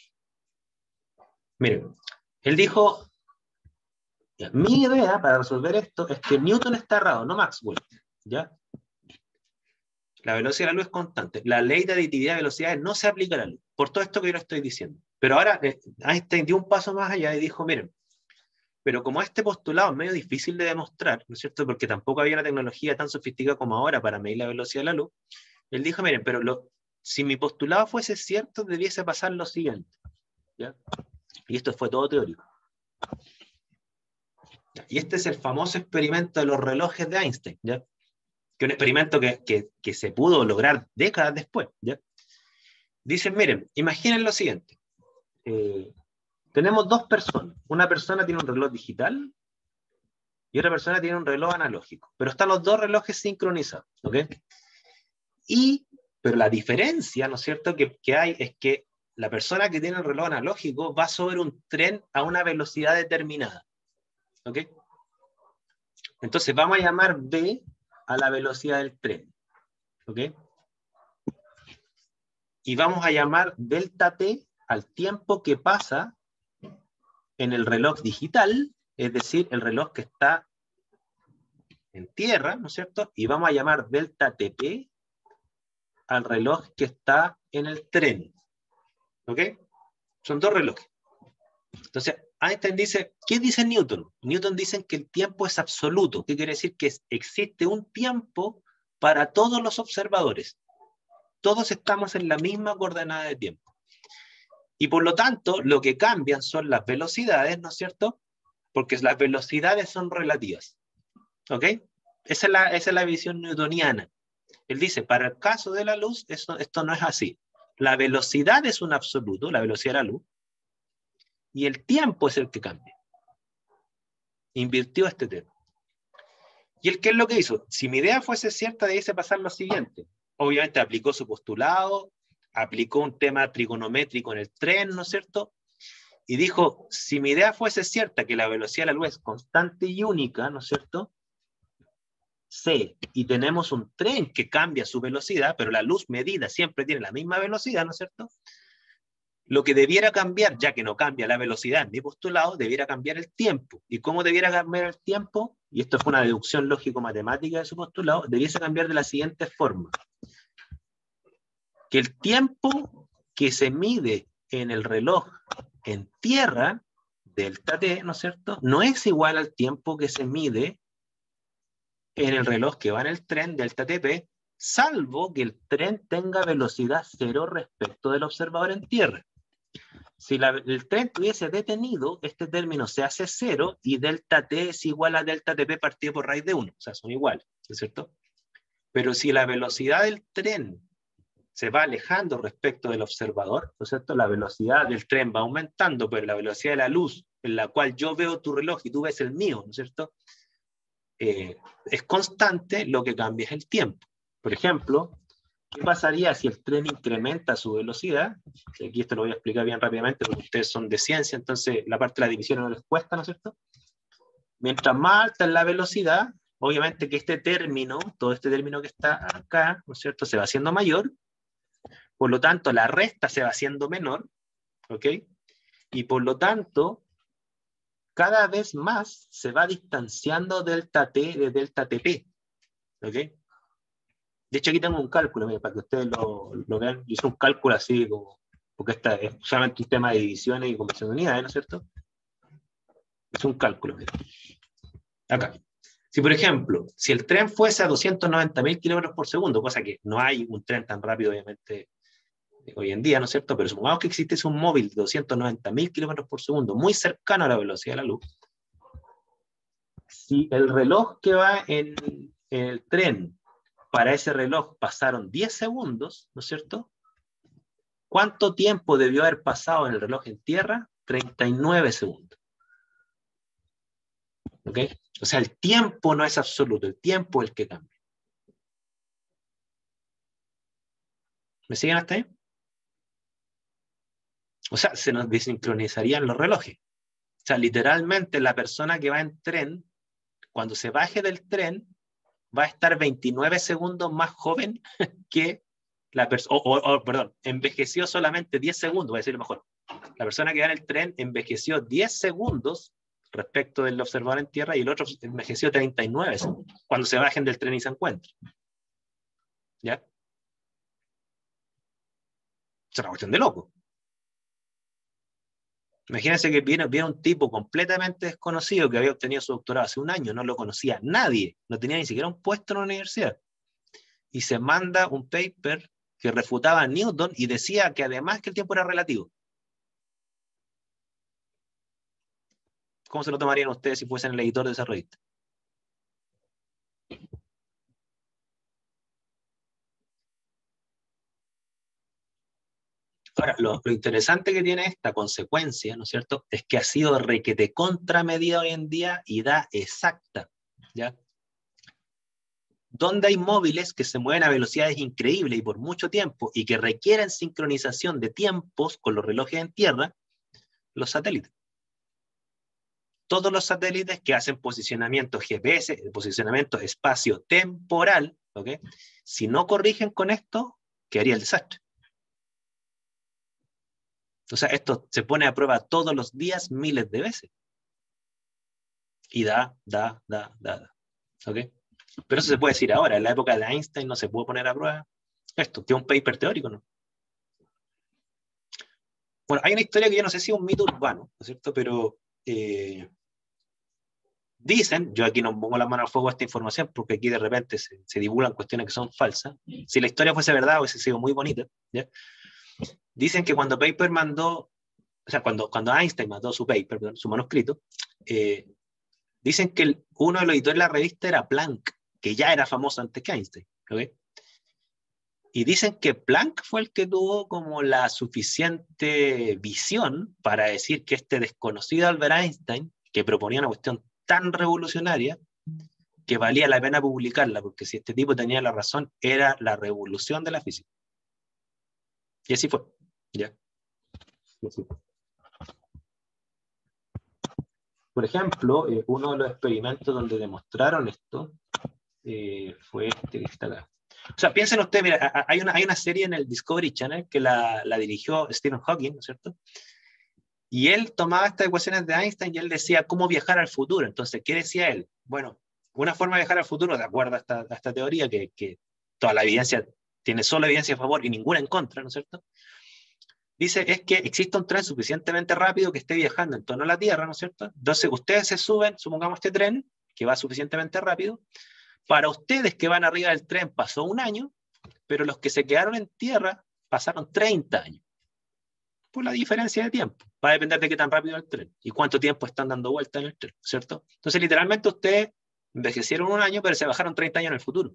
Miren, él dijo, mi idea para resolver esto es que Newton está errado, no Maxwell, ¿ya? La velocidad de la luz es constante. La ley de aditividad de velocidades no se aplica a la luz, por todo esto que yo le estoy diciendo. Pero ahora eh, Einstein dio un paso más allá y dijo, miren, pero como este postulado es medio difícil de demostrar, ¿no es cierto? Porque tampoco había una tecnología tan sofisticada como ahora para medir la velocidad de la luz, él dijo, miren, pero lo, si mi postulado fuese cierto, debiese pasar lo siguiente, ¿ya? Y esto fue todo teórico. Y este es el famoso experimento de los relojes de Einstein, ¿ya? Que es un experimento que, que, que se pudo lograr décadas después, ¿ya? Dicen, miren, imaginen lo siguiente. Eh, tenemos dos personas. Una persona tiene un reloj digital y otra persona tiene un reloj analógico. Pero están los dos relojes sincronizados, ¿ok? Y, pero la diferencia, ¿no es cierto?, que, que hay es que la persona que tiene el reloj analógico va sobre un tren a una velocidad determinada, ¿ok? Entonces vamos a llamar B a la velocidad del tren, ¿ok? Y vamos a llamar delta T al tiempo que pasa en el reloj digital, es decir, el reloj que está en tierra, ¿no es cierto? Y vamos a llamar delta T P al reloj que está en el tren, ¿ok? Son dos relojes. Entonces, Einstein dice, ¿qué dice Newton? Newton dice que el tiempo es absoluto. ¿Qué quiere decir? Que existe un tiempo para todos los observadores. Todos estamos en la misma coordenada de tiempo. Y por lo tanto, lo que cambian son las velocidades, ¿no es cierto? Porque las velocidades son relativas. ¿Ok? Esa es la, esa es la visión newtoniana. Él dice, para el caso de la luz, eso, esto no es así. La velocidad es un absoluto, la velocidad de la luz, y el tiempo es el que cambia. Invirtió este tema. ¿Y él qué es lo que hizo? Si mi idea fuese cierta, debiese pasar lo siguiente. Obviamente aplicó su postulado, aplicó un tema trigonométrico en el tren, ¿no es cierto? y dijo, si mi idea fuese cierta, que la velocidad de la luz es constante y única, ¿no es cierto? C, y tenemos un tren que cambia su velocidad, pero la luz medida siempre tiene la misma velocidad, ¿no es cierto? Lo que debiera cambiar, ya que no cambia la velocidad en mi postulado, debiera cambiar el tiempo. ¿Y cómo debiera cambiar el tiempo? Y esto fue una deducción lógico-matemática de su postulado, debiese cambiar de la siguiente forma. Que el tiempo que se mide en el reloj en tierra, delta T, ¿no es cierto?, no es igual al tiempo que se mide en el reloj que va en el tren, delta T P, salvo que el tren tenga velocidad cero respecto del observador en tierra. Si la, el tren estuviese detenido, este término se hace cero y delta T es igual a delta T P partido por raíz de uno. O sea, son iguales, ¿no es cierto? Pero si la velocidad del tren se va alejando respecto del observador, ¿no es cierto? La velocidad del tren va aumentando, pero la velocidad de la luz en la cual yo veo tu reloj y tú ves el mío, ¿no es cierto?, Eh, es constante, lo que cambia es el tiempo. Por ejemplo, ¿qué pasaría si el tren incrementa su velocidad? Aquí esto lo voy a explicar bien rápidamente porque ustedes son de ciencia, entonces la parte de la división no les cuesta, ¿no es cierto? Mientras más alta es la velocidad, obviamente que este término, todo este término que está acá, ¿no es cierto?, se va haciendo mayor, por lo tanto la resta se va haciendo menor, ¿ok? Y por lo tanto, cada vez más se va distanciando delta T de delta T P. ¿Ok? De hecho, aquí tengo un cálculo, mira, para que ustedes lo, lo vean. Yo hice un cálculo así, como, porque esta es solamente un tema de divisiones y conversión de unidades, ¿no es cierto? Es un cálculo, mira. Acá. Si, por ejemplo, si el tren fuese a doscientos noventa mil kilómetros por segundo, cosa que no hay un tren tan rápido, obviamente, hoy en día, ¿no es cierto? Pero supongamos que existe un móvil de doscientos noventa mil kilómetros por segundo, muy cercano a la velocidad de la luz. Si el reloj que va en, en el tren, para ese reloj pasaron diez segundos, ¿no es cierto? ¿Cuánto tiempo debió haber pasado en el reloj en tierra? treinta y nueve segundos. ¿Ok? O sea, el tiempo no es absoluto, el tiempo es el que cambia. ¿Me siguen hasta ahí? O sea, se nos desincronizarían los relojes. O sea, literalmente la persona que va en tren, cuando se baje del tren, va a estar veintinueve segundos más joven que la persona, o, o, o, perdón, envejeció solamente diez segundos, voy a decirlo mejor. La persona que va en el tren envejeció diez segundos respecto del observador en tierra y el otro envejeció treinta y nueve segundos, cuando se bajen del tren y se encuentren. ¿Ya? Es una cuestión de loco. Imagínense que viene, viene un tipo completamente desconocido que había obtenido su doctorado hace un año, no lo conocía nadie, no tenía ni siquiera un puesto en la universidad, y se manda un paper que refutaba a Newton y decía que además que el tiempo era relativo. ¿Cómo se lo tomarían ustedes si fuesen el editor de esa revista? Ahora, lo, lo interesante que tiene esta consecuencia, ¿no es cierto?, es que ha sido requete contramedida hoy en día y da exacta, ¿ya? Donde hay móviles que se mueven a velocidades increíbles y por mucho tiempo y que requieren sincronización de tiempos con los relojes en tierra, los satélites. Todos los satélites que hacen posicionamiento G P S, posicionamiento espacio-temporal, ¿ok? Si no corrigen con esto, quedaría el desastre. O sea, esto se pone a prueba todos los días miles de veces. Y da, da, da, da, da. ¿Ok? Pero eso se puede decir ahora. En la época de Einstein no se puede poner a prueba esto. Tiene un paper teórico, ¿no? Bueno, hay una historia que yo no sé si es un mito urbano, ¿no es cierto? Pero eh, dicen, yo aquí no pongo la mano al fuego a esta información porque aquí de repente se, se divulgan cuestiones que son falsas. Si la historia fuese verdad, hubiese sido muy bonita, ¿ya? Dicen que cuando Paper mandó, o sea, cuando, cuando Einstein mandó su paper, perdón, su manuscrito, eh, dicen que el, uno de los editores de la revista era Planck, que ya era famoso antes que Einstein, ¿ok? Y dicen que Planck fue el que tuvo como la suficiente visión para decir que este desconocido Albert Einstein, que proponía una cuestión tan revolucionaria, que valía la pena publicarla, porque si este tipo tenía la razón, era la revolución de la física. Y así fue. ¿Ya? Y así fue. por ejemplo, eh, uno de los experimentos donde demostraron esto eh, fue este que está acá. O sea, piensen ustedes, mira, hay una, hay una serie en el Discovery Channel que la, la dirigió Stephen Hawking, ¿no es cierto? Y él tomaba estas ecuaciones de Einstein y él decía cómo viajar al futuro. Entonces, ¿qué decía él? Bueno, una forma de viajar al futuro, de acuerdo a esta, a esta teoría, que, que toda la evidencia tiene solo evidencia a favor y ninguna en contra, ¿no es cierto? Dice, es que existe un tren suficientemente rápido que esté viajando en torno a la Tierra, ¿no es cierto? Entonces, ustedes se suben, supongamos este tren, que va suficientemente rápido. Para ustedes que van arriba del tren pasó un año, pero los que se quedaron en tierra pasaron treinta años. Por la diferencia de tiempo. Va a depender de qué tan rápido es el tren y cuánto tiempo están dando vueltas en el tren, ¿cierto? Entonces, literalmente ustedes envejecieron un año, pero se bajaron treinta años en el futuro.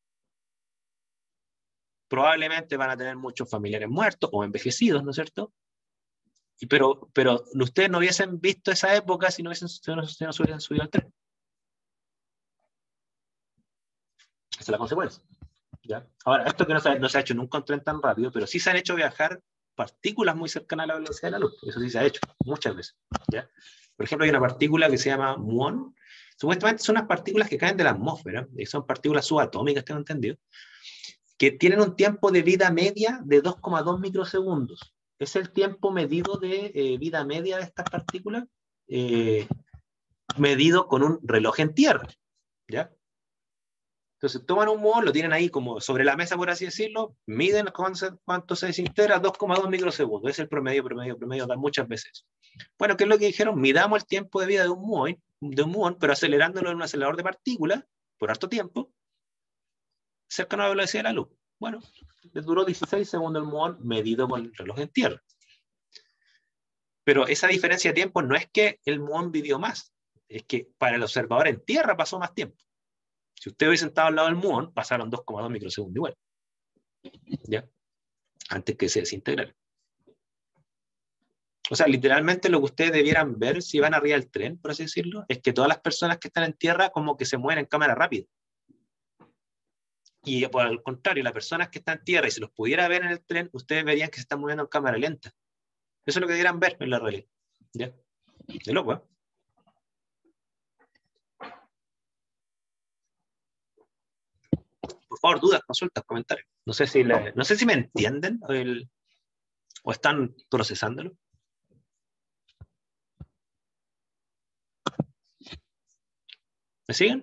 Probablemente van a tener muchos familiares muertos o envejecidos, ¿no es cierto? Y pero, pero ustedes no hubiesen visto esa época si no, hubiesen, si no, si no se hubiesen subido al tren. Esa es la consecuencia. ¿Ya? Ahora, esto que no se, no se ha hecho nunca un tren tan rápido, pero sí se han hecho viajar partículas muy cercanas a la velocidad de la luz. Eso sí se ha hecho muchas veces. ¿Ya? Por ejemplo, hay una partícula que se llama muón. Supuestamente son unas partículas que caen de la atmósfera, y son partículas subatómicas, tengo entendido, que tienen un tiempo de vida media de dos coma dos microsegundos. Es el tiempo medido de eh, vida media de estas partículas, eh, medido con un reloj en tierra. ¿Ya? Entonces toman un muón, lo tienen ahí como sobre la mesa, por así decirlo, miden cuánto se, cuánto se desintegra, dos coma dos microsegundos. Es el promedio, promedio, promedio, da muchas veces. Bueno, ¿qué es lo que dijeron? Midamos el tiempo de vida de un muón, de un muón, pero acelerándolo en un acelerador de partículas por harto tiempo, cercano a la velocidad de la luz. Bueno, les duró dieciséis segundos el muón medido con el reloj en tierra. Pero esa diferencia de tiempo no es que el muón vivió más, es que para el observador en tierra pasó más tiempo. Si usted hubiese sentado al lado del muón, pasaron dos coma dos microsegundos igual. ¿Ya? Antes que se desintegrara. O sea, literalmente lo que ustedes debieran ver si van arriba del tren, por así decirlo, es que todas las personas que están en tierra como que se mueven en cámara rápida. Y por el contrario, las personas que están en tierra y se los pudiera ver en el tren, ustedes verían que se están moviendo en cámara lenta. Eso es lo que debieran ver en la realidad. ¿Ya? De loco, ¿eh? Por favor, dudas, consultas, comentarios. No sé si, le, no sé si me entienden o, el, o están procesándolo. ¿Me siguen?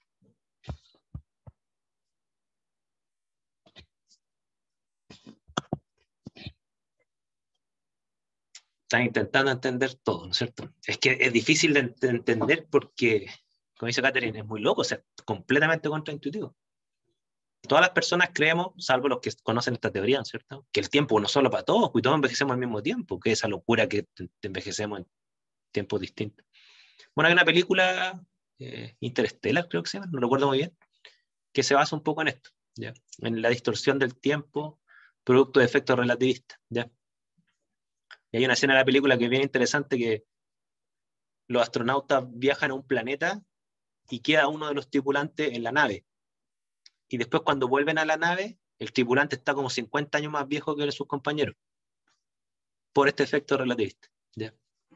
Están intentando entender todo, ¿no es cierto? Es que es difícil de, de entender porque, como dice Catherine, es muy loco, o sea, completamente contraintuitivo. Todas las personas creemos, salvo los que conocen esta teoría, ¿no es cierto? Que el tiempo no es solo para todos, y todos envejecemos al mismo tiempo, que esa locura que te, te envejecemos en tiempos distintos. Bueno, hay una película, eh, Interstellar, creo que se llama, no recuerdo muy bien, que se basa un poco en esto, ¿ya? En la distorsión del tiempo, producto de efectos relativistas, ¿ya? Y hay una escena de la película que es bien interesante, que los astronautas viajan a un planeta y queda uno de los tripulantes en la nave. Y después cuando vuelven a la nave, el tripulante está como cincuenta años más viejo que sus compañeros, por este efecto relativista. ¿Ya?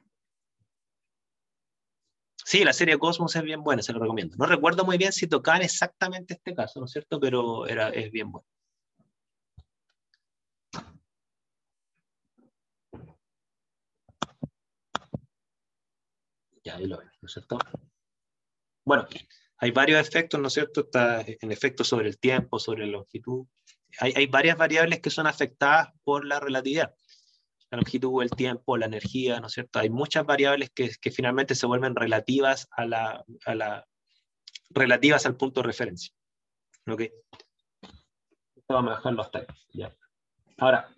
Sí, la serie Cosmos es bien buena, se lo recomiendo. No recuerdo muy bien si tocaban exactamente este caso, ¿no es cierto? Pero era, es bien bueno. Ya, ahí lo ven, ¿no es cierto? Bueno, hay varios efectos, ¿no es cierto? Está en efecto sobre el tiempo, sobre la longitud. Hay, hay varias variables que son afectadas por la relatividad. La longitud, el tiempo, la energía, ¿no es cierto? Hay muchas variables que, que finalmente se vuelven relativas a la, a la, relativas al punto de referencia. ¿Ok? Esto vamos a dejarlo hasta ahí. ¿Ya? Ahora,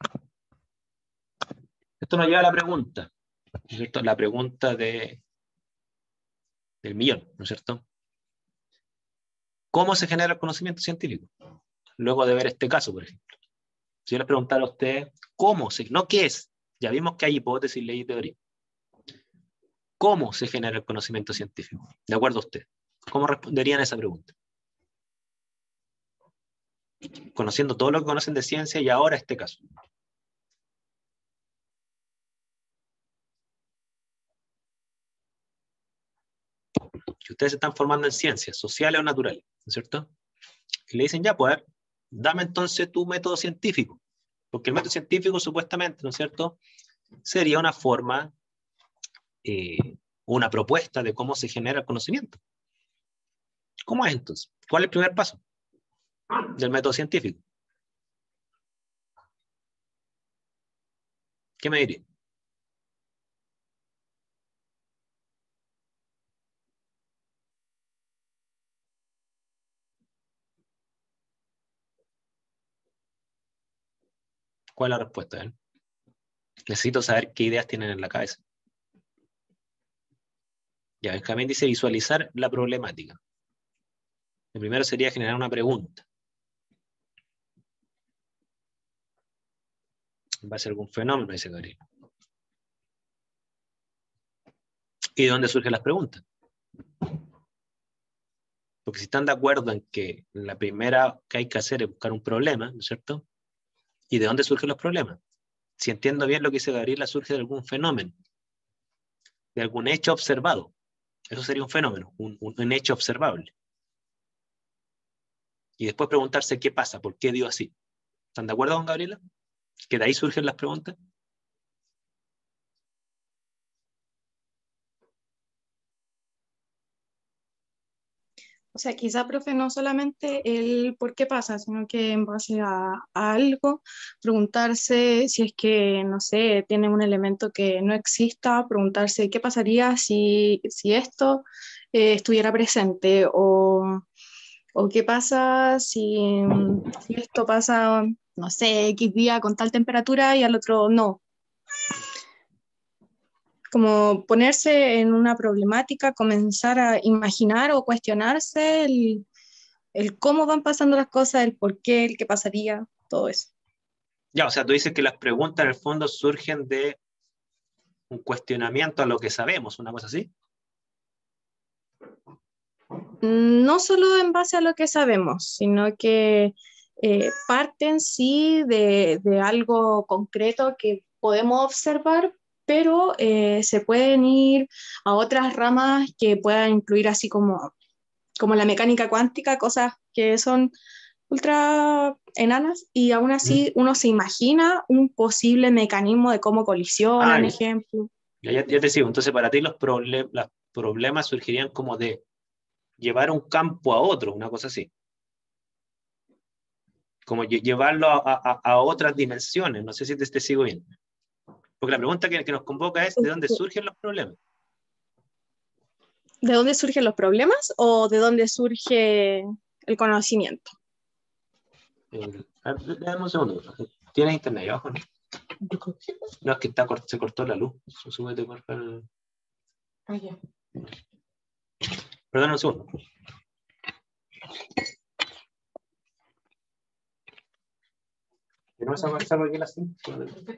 esto nos lleva a la pregunta, ¿no es cierto? La pregunta de, del millón, ¿no es cierto? ¿Cómo se genera el conocimiento científico? Luego de ver este caso, por ejemplo. Si yo les preguntara a ustedes, ¿cómo se, no qué es? Ya vimos que hay hipótesis, ley y teoría. ¿Cómo se genera el conocimiento científico? De acuerdo a usted. ¿Cómo responderían a esa pregunta? Conociendo todo lo que conocen de ciencia y ahora este caso. que ustedes se están formando en ciencias sociales o naturales, ¿no es cierto? Y le dicen, ya, pues, a ver, dame entonces tu método científico, porque el método científico supuestamente, ¿no es cierto?, sería una forma, eh, una propuesta de cómo se genera el conocimiento. ¿Cómo es entonces? ¿Cuál es el primer paso del método científico? ¿Qué me diría? ¿Cuál es la respuesta? ¿Eh? Necesito saber qué ideas tienen en la cabeza. Ya, Benjamín dice visualizar la problemática. Lo primero sería generar una pregunta. Va a ser algún fenómeno, dice Gabriel. ¿Y de dónde surgen las preguntas? Porque si están de acuerdo en que la primera que hay que hacer es buscar un problema, ¿no es cierto? ¿Y de dónde surgen los problemas? Si entiendo bien lo que dice Gabriela, surge de algún fenómeno, de algún hecho observado. Eso sería un fenómeno, un, un, un hecho observable. Y después preguntarse qué pasa, por qué dio así. ¿Están de acuerdo con Gabriela? ¿Que de ahí surgen las preguntas? O sea, quizá, profe, no solamente el por qué pasa, sino que en base a, a algo, preguntarse si es que, no sé, tiene un elemento que no exista, preguntarse qué pasaría si, si esto eh, estuviera presente o, o qué pasa si, si esto pasa, no sé, X día con tal temperatura y al otro no. Como ponerse en una problemática, comenzar a imaginar o cuestionarse el el cómo van pasando las cosas, el por qué, el qué pasaría, todo eso. Ya, o sea, tú dices que las preguntas en el fondo surgen de un cuestionamiento a lo que sabemos, una cosa así. No solo en base a lo que sabemos, sino que eh, parten sí de, de algo concreto que podemos observar, pero eh, se pueden ir a otras ramas que puedan incluir así como, como la mecánica cuántica, cosas que son ultra enanas y aún así uno se imagina un posible mecanismo de cómo Ah, colisionan, ejemplo. ya, ya, ya te sigo. Entonces, para ti los, problem los problemas surgirían como de llevar un campo a otro, una cosa así. Como lle llevarlo a, a, a, otras dimensiones. No sé si te, te sigo bien. Porque la pregunta que, que nos convoca es, ¿de dónde surgen los problemas? ¿De dónde surgen los problemas o de dónde surge el conocimiento? Eh, dame un segundo. ¿Tienes internet ahí abajo? No, no es que está, se cortó la luz. Súbete, por favor. Ah, ya. Perdón un segundo. ¿No vas a pasar aquí la cinta?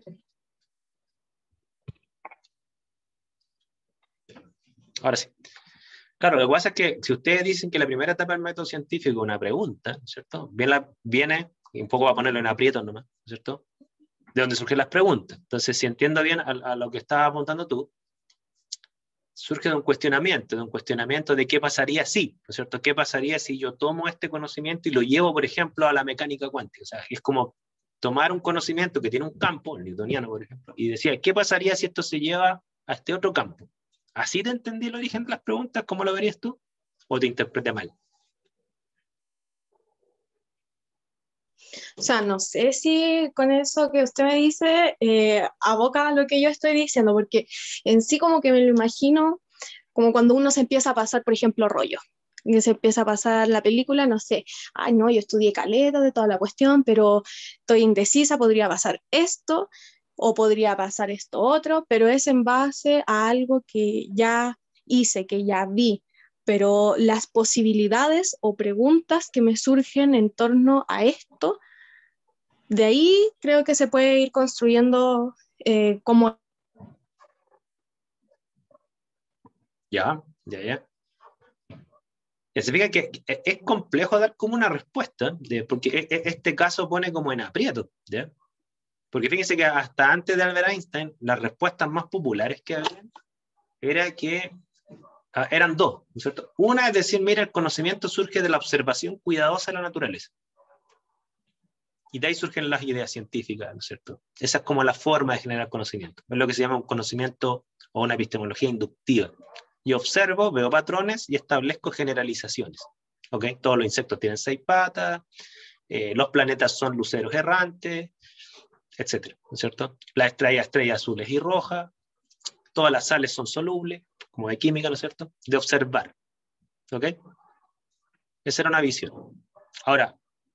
Ahora sí. Claro, lo que pasa es que si ustedes dicen que la primera etapa del método científico es una pregunta, ¿cierto? Viene, la, viene y un poco va a ponerlo en aprieto nomás, ¿cierto? De donde surgen las preguntas. Entonces, si entiendo bien a, a lo que estabas apuntando tú, surge de un cuestionamiento, de un cuestionamiento de qué pasaría si, ¿no es cierto? ¿Qué pasaría si yo tomo este conocimiento y lo llevo, por ejemplo, a la mecánica cuántica? O sea, es como tomar un conocimiento que tiene un campo, el newtoniano, por ejemplo, y decir, ¿qué pasaría si esto se lleva a este otro campo? ¿Así te entendí el origen de las preguntas? ¿Cómo lo verías tú? ¿O te interpreté mal? O sea, no sé si con eso que usted me dice eh, aboca a lo que yo estoy diciendo, porque en sí como que me lo imagino como cuando uno se empieza a pasar, por ejemplo, rollo. Que se empieza a pasar la película, no sé, ay no, yo estudié caleta de toda la cuestión, pero estoy indecisa, podría pasar esto o podría pasar esto otro, pero es en base a algo que ya hice, que ya vi, pero las posibilidades o preguntas que me surgen en torno a esto, de ahí creo que se puede ir construyendo eh, como... Ya, ya, ya. Ya se fija que es complejo dar como una respuesta, de, porque este caso pone como en aprieto, ¿ya? Porque fíjense que hasta antes de Albert Einstein, las respuestas más populares que había era que Ah, eran dos, ¿no es cierto? Una es decir, mira, el conocimiento surge de la observación cuidadosa de la naturaleza. Y de ahí surgen las ideas científicas, ¿no es cierto? Esa es como la forma de generar conocimiento. Es lo que se llama un conocimiento o una epistemología inductiva. Yo observo, veo patrones y establezco generalizaciones. ¿Ok? Todos los insectos tienen seis patas, eh, los planetas son luceros errantes, etcétera, ¿no es cierto? Las estrellas, estrellas azules y rojas, todas las sales son solubles, como de química, ¿no es cierto? De observar. ¿Ok? Esa era una visión. Ahora,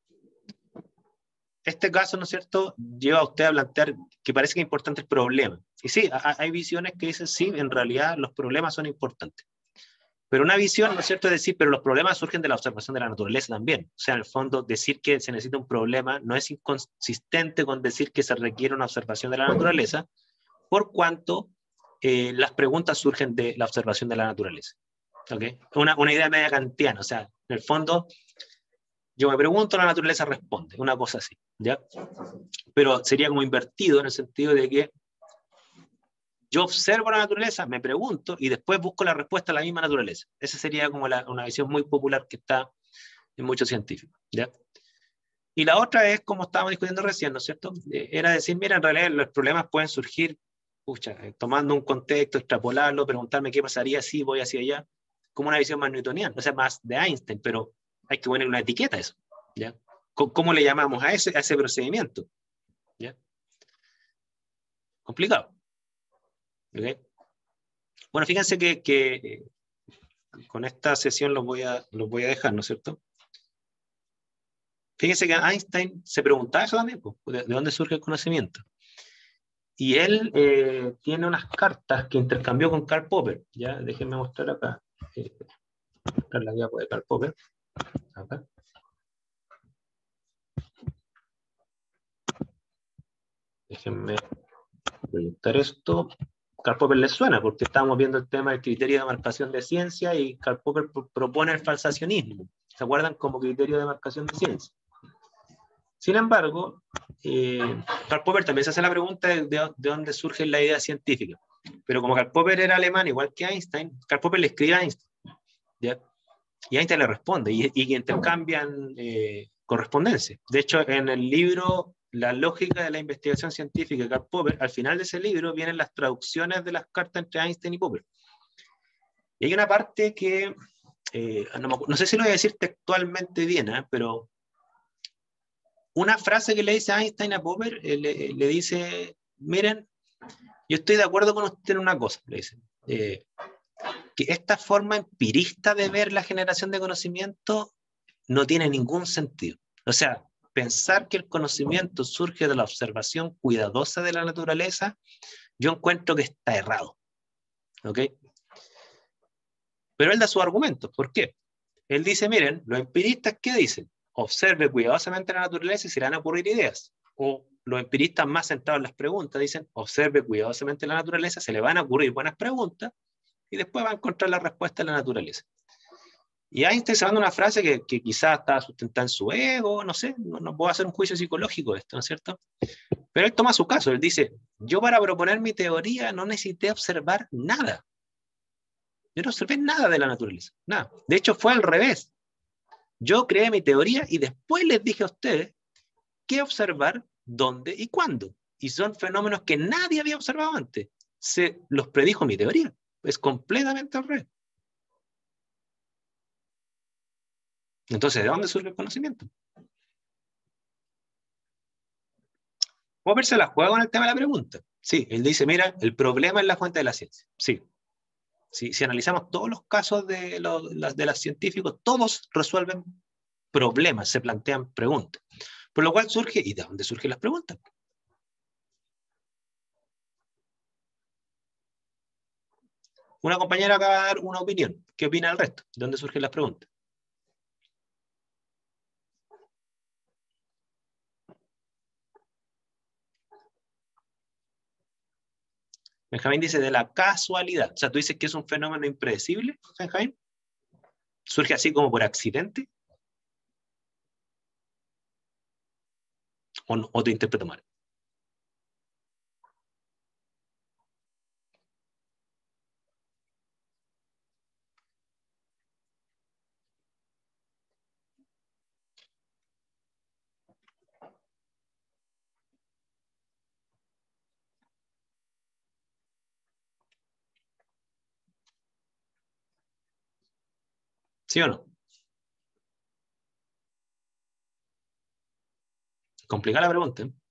este caso, ¿no es cierto?, lleva a usted a plantear que parece que es importante el problema. Y sí, hay visiones que dicen, sí, en realidad los problemas son importantes. Pero una visión, ¿no es cierto?, es decir, pero los problemas surgen de la observación de la naturaleza también. O sea, en el fondo, decir que se necesita un problema no es inconsistente con decir que se requiere una observación de la naturaleza, por cuanto eh, las preguntas surgen de la observación de la naturaleza. ¿Okay? Una, una idea media kantiana. O sea, en el fondo, yo me pregunto, la naturaleza responde, una cosa así, ¿ya? Pero sería como invertido en el sentido de que yo observo la naturaleza, me pregunto y después busco la respuesta a la misma naturaleza. Esa sería como la, una visión muy popular que está en muchos científicos, ¿ya? Y la otra es, como estábamos discutiendo recién, ¿no es cierto? Eh, era decir, mira, en realidad los problemas pueden surgir, pucha, eh, tomando un contexto, extrapolarlo, preguntarme qué pasaría si voy hacia allá, como una visión más newtoniana, o sea, más de Einstein, pero hay que poner una etiqueta a eso, ¿ya? ¿Cómo, cómo le llamamos a ese, a ese procedimiento? ¿Ya? Complicado. ¿Okay? Bueno, fíjense que, que eh, con esta sesión los voy, a, los voy a dejar, ¿no es cierto? Fíjense que Einstein se preguntaba eso también, pues, ¿de, de dónde surge el conocimiento? Y él eh, tiene unas cartas que intercambió con Karl Popper. ¿Ya? Déjenme mostrar acá. Eh, mostrar la diapo de Karl Popper. Acá. Déjenme proyectar esto. Karl Popper les suena porque estábamos viendo el tema del criterio de marcación de ciencia y Karl Popper propone el falsacionismo. ¿Se acuerdan? Como criterio de marcación de ciencia. Sin embargo, eh, Karl Popper también se hace la pregunta de, de, de dónde surge la idea científica. Pero como Karl Popper era alemán, igual que Einstein, Karl Popper le escribe a Einstein. ¿Ya? Y Einstein le responde y, y intercambian eh, correspondencia. De hecho, en el libro La lógica de la investigación científica de Karl Popper, al final de ese libro vienen las traducciones de las cartas entre Einstein y Popper. Y hay una parte que, eh, no, no sé si lo voy a decir textualmente bien, ¿eh? Pero una frase que le dice Einstein a Popper, eh, le, le dice, miren, yo estoy de acuerdo con usted en una cosa, le dice, eh, que esta forma empirista de ver la generación de conocimiento no tiene ningún sentido. O sea, pensar que el conocimiento surge de la observación cuidadosa de la naturaleza, yo encuentro que está errado. ¿Ok? Pero él da sus argumentos. ¿Por qué? Él dice, miren, los empiristas, ¿qué dicen? Observe cuidadosamente la naturaleza y se le van a ocurrir ideas. O los empiristas más centrados en las preguntas dicen, observe cuidadosamente la naturaleza, se le van a ocurrir buenas preguntas y después va a encontrar la respuesta en la naturaleza. Y Einstein se manda una frase que, que quizás está sustentada en su ego, no sé, no, no puedo hacer un juicio psicológico de esto, ¿no es cierto? Pero él toma su caso, él dice, yo para proponer mi teoría no necesité observar nada. Yo no observé nada de la naturaleza, nada. De hecho, fue al revés. Yo creé mi teoría y después les dije a ustedes qué observar, dónde y cuándo. Y son fenómenos que nadie había observado antes. Se los predijo mi teoría. Es completamente al revés. Entonces, ¿de dónde surge el conocimiento? Popper se la juega con el tema de la pregunta. Sí, él dice, mira, el problema es la fuente de la ciencia. Sí. Si, si analizamos todos los casos de los de los científicos, todos resuelven problemas, se plantean preguntas. Por lo cual surge, ¿y de dónde surgen las preguntas? Una compañera acaba de dar una opinión. ¿Qué opina el resto? ¿De dónde surgen las preguntas? Benjamín dice de la casualidad. O sea, tú dices que es un fenómeno impredecible, Benjamín. ¿Surge así como por accidente? ¿O, no, o te interpreto mal? ¿Sí o no? Complicada la pregunta, ¿eh?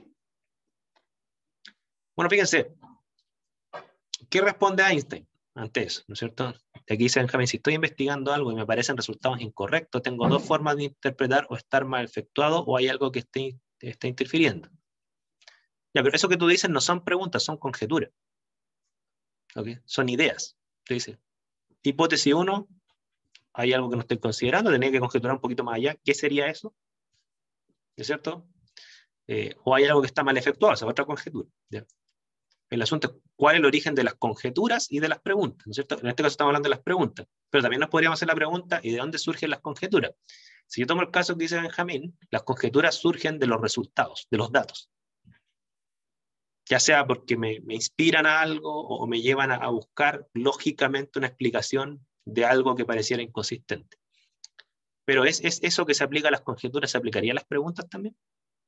Bueno, fíjense, ¿qué responde Einstein ante eso? ¿No es cierto? Aquí dice Benjamin, si estoy investigando algo y me parecen resultados incorrectos, tengo dos formas de interpretar: o estar mal efectuado o hay algo que esté, esté interfiriendo. Ya, pero eso que tú dices no son preguntas, son conjeturas. ¿Okay? Son ideas. Te dice, hipótesis uno, hay algo que no estoy considerando, tenía que conjeturar un poquito más allá. ¿Qué sería eso? ¿No es cierto? Eh, o hay algo que está mal efectuado, esa es otra conjetura. ¿Ya? El asunto es cuál es el origen de las conjeturas y de las preguntas, ¿no es cierto? En este caso estamos hablando de las preguntas, pero también nos podríamos hacer la pregunta, ¿y de dónde surgen las conjeturas? Si yo tomo el caso que dice Benjamín, las conjeturas surgen de los resultados, de los datos. Ya sea porque me, me inspiran a algo o me llevan a, a buscar lógicamente una explicación de algo que pareciera inconsistente. Pero ¿es, es eso que se aplica a las conjeturas, se aplicaría a las preguntas también?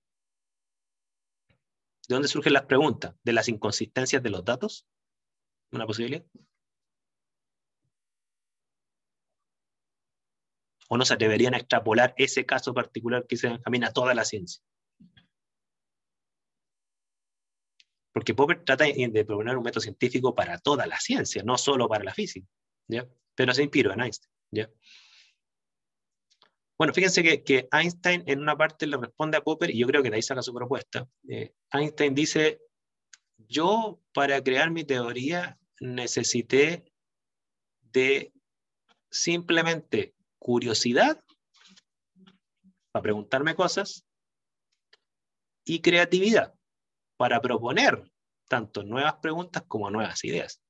¿De dónde surgen las preguntas? ¿De las inconsistencias de los datos? ¿Una posibilidad? ¿O no se atreverían a extrapolar ese caso particular que se encamina a toda la ciencia? Porque Popper trata de proponer un método científico para toda la ciencia, no solo para la física, ¿ya? Pero se inspiró en Einstein, ¿ya? Bueno, fíjense que, que Einstein en una parte le responde a Popper, y yo creo que de ahí saca su propuesta. Eh, Einstein dice, yo para crear mi teoría necesité de simplemente curiosidad para preguntarme cosas y creatividad para proponer tanto nuevas preguntas como nuevas ideas.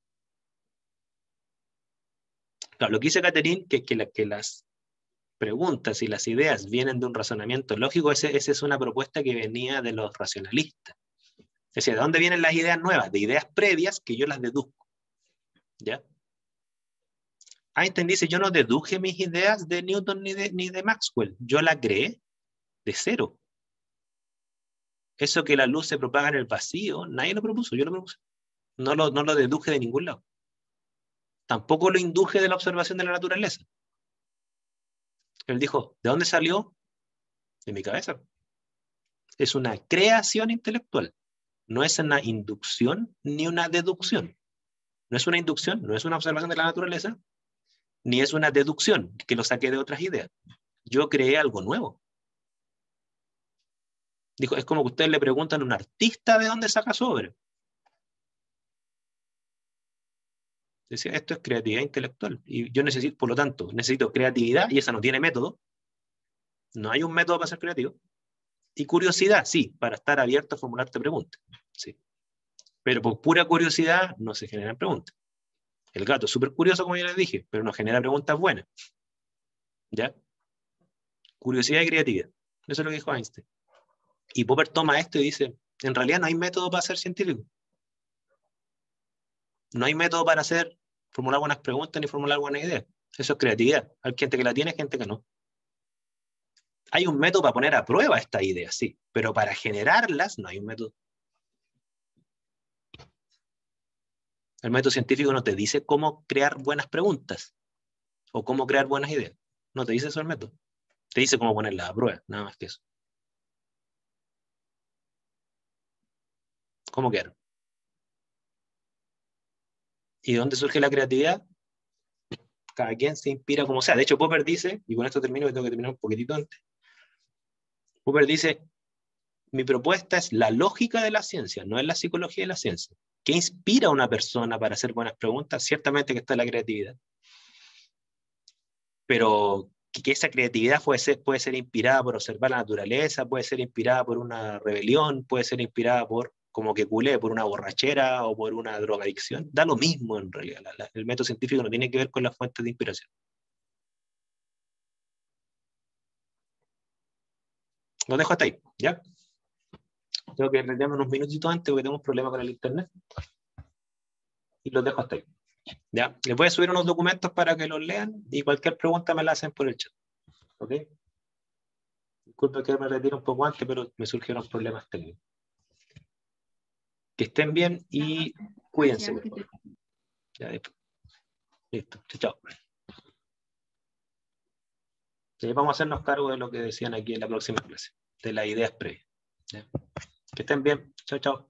Claro, lo que dice Catherine, que, que, la, que las preguntas y las ideas vienen de un razonamiento lógico, esa ese es una propuesta que venía de los racionalistas. Es decir, ¿de dónde vienen las ideas nuevas? De ideas previas que yo las deduzco. ¿Ya? Einstein dice, yo no deduje mis ideas de Newton ni de, ni de Maxwell, yo las creé de cero. Eso que la luz se propaga en el vacío, nadie lo propuso, yo lo propuse. No lo, no lo deduje de ningún lado. Tampoco lo induje de la observación de la naturaleza. Él dijo, ¿de dónde salió? De mi cabeza. Es una creación intelectual. No es una inducción ni una deducción. No es una inducción, no es una observación de la naturaleza, ni es una deducción que lo saqué de otras ideas. Yo creé algo nuevo. Dijo, es como que ustedes le preguntan a un artista de dónde saca su obra. Decía, esto es creatividad intelectual. Y yo necesito, por lo tanto, necesito creatividad, y esa no tiene método. No hay un método para ser creativo. Y curiosidad, sí, para estar abierto a formularte preguntas. Sí. Pero por pura curiosidad no se generan preguntas. El gato es súper curioso, como ya les dije, pero no genera preguntas buenas. ¿Ya? Curiosidad y creatividad. Eso es lo que dijo Einstein. Y Popper toma esto y dice, en realidad no hay método para ser científico. No hay método para hacer, formular buenas preguntas ni formular buenas ideas. Eso es creatividad. Hay gente que la tiene, gente que no. Hay un método para poner a prueba estas ideas, sí, pero para generarlas no hay un método. El método científico no te dice cómo crear buenas preguntas o cómo crear buenas ideas. No te dice eso el método. Te dice cómo ponerlas a prueba, nada más que eso. ¿Cómo quedar? ¿Y de dónde surge la creatividad? Cada quien se inspira como sea. De hecho, Popper dice, y con esto termino, que tengo que terminar un poquitito antes. Popper dice, mi propuesta es la lógica de la ciencia, no es la psicología de la ciencia. ¿Qué inspira a una persona para hacer buenas preguntas? Ciertamente que está la creatividad. Pero que esa creatividad puede ser, puede ser inspirada por observar la naturaleza, puede ser inspirada por una rebelión, puede ser inspirada por, como que culé, por una borrachera o por una drogadicción. Da lo mismo en realidad. La, la, el método científico no tiene que ver con las fuentes de inspiración. Lo dejo hasta ahí, ¿ya? Tengo que retirarme unos minutitos antes porque tengo un problema con el internet. Y los dejo hasta ahí. ¿Ya? Les voy a subir unos documentos para que los lean y cualquier pregunta me la hacen por el chat. ¿Ok? Disculpe que me retire un poco antes, pero me surgieron problemas técnicos. Que estén bien y cuídense. Ya, listo. Chao. Y vamos a hacernos cargo de lo que decían aquí en la próxima clase, de las ideas previas. ¿Ya? Que estén bien. Chao, chao.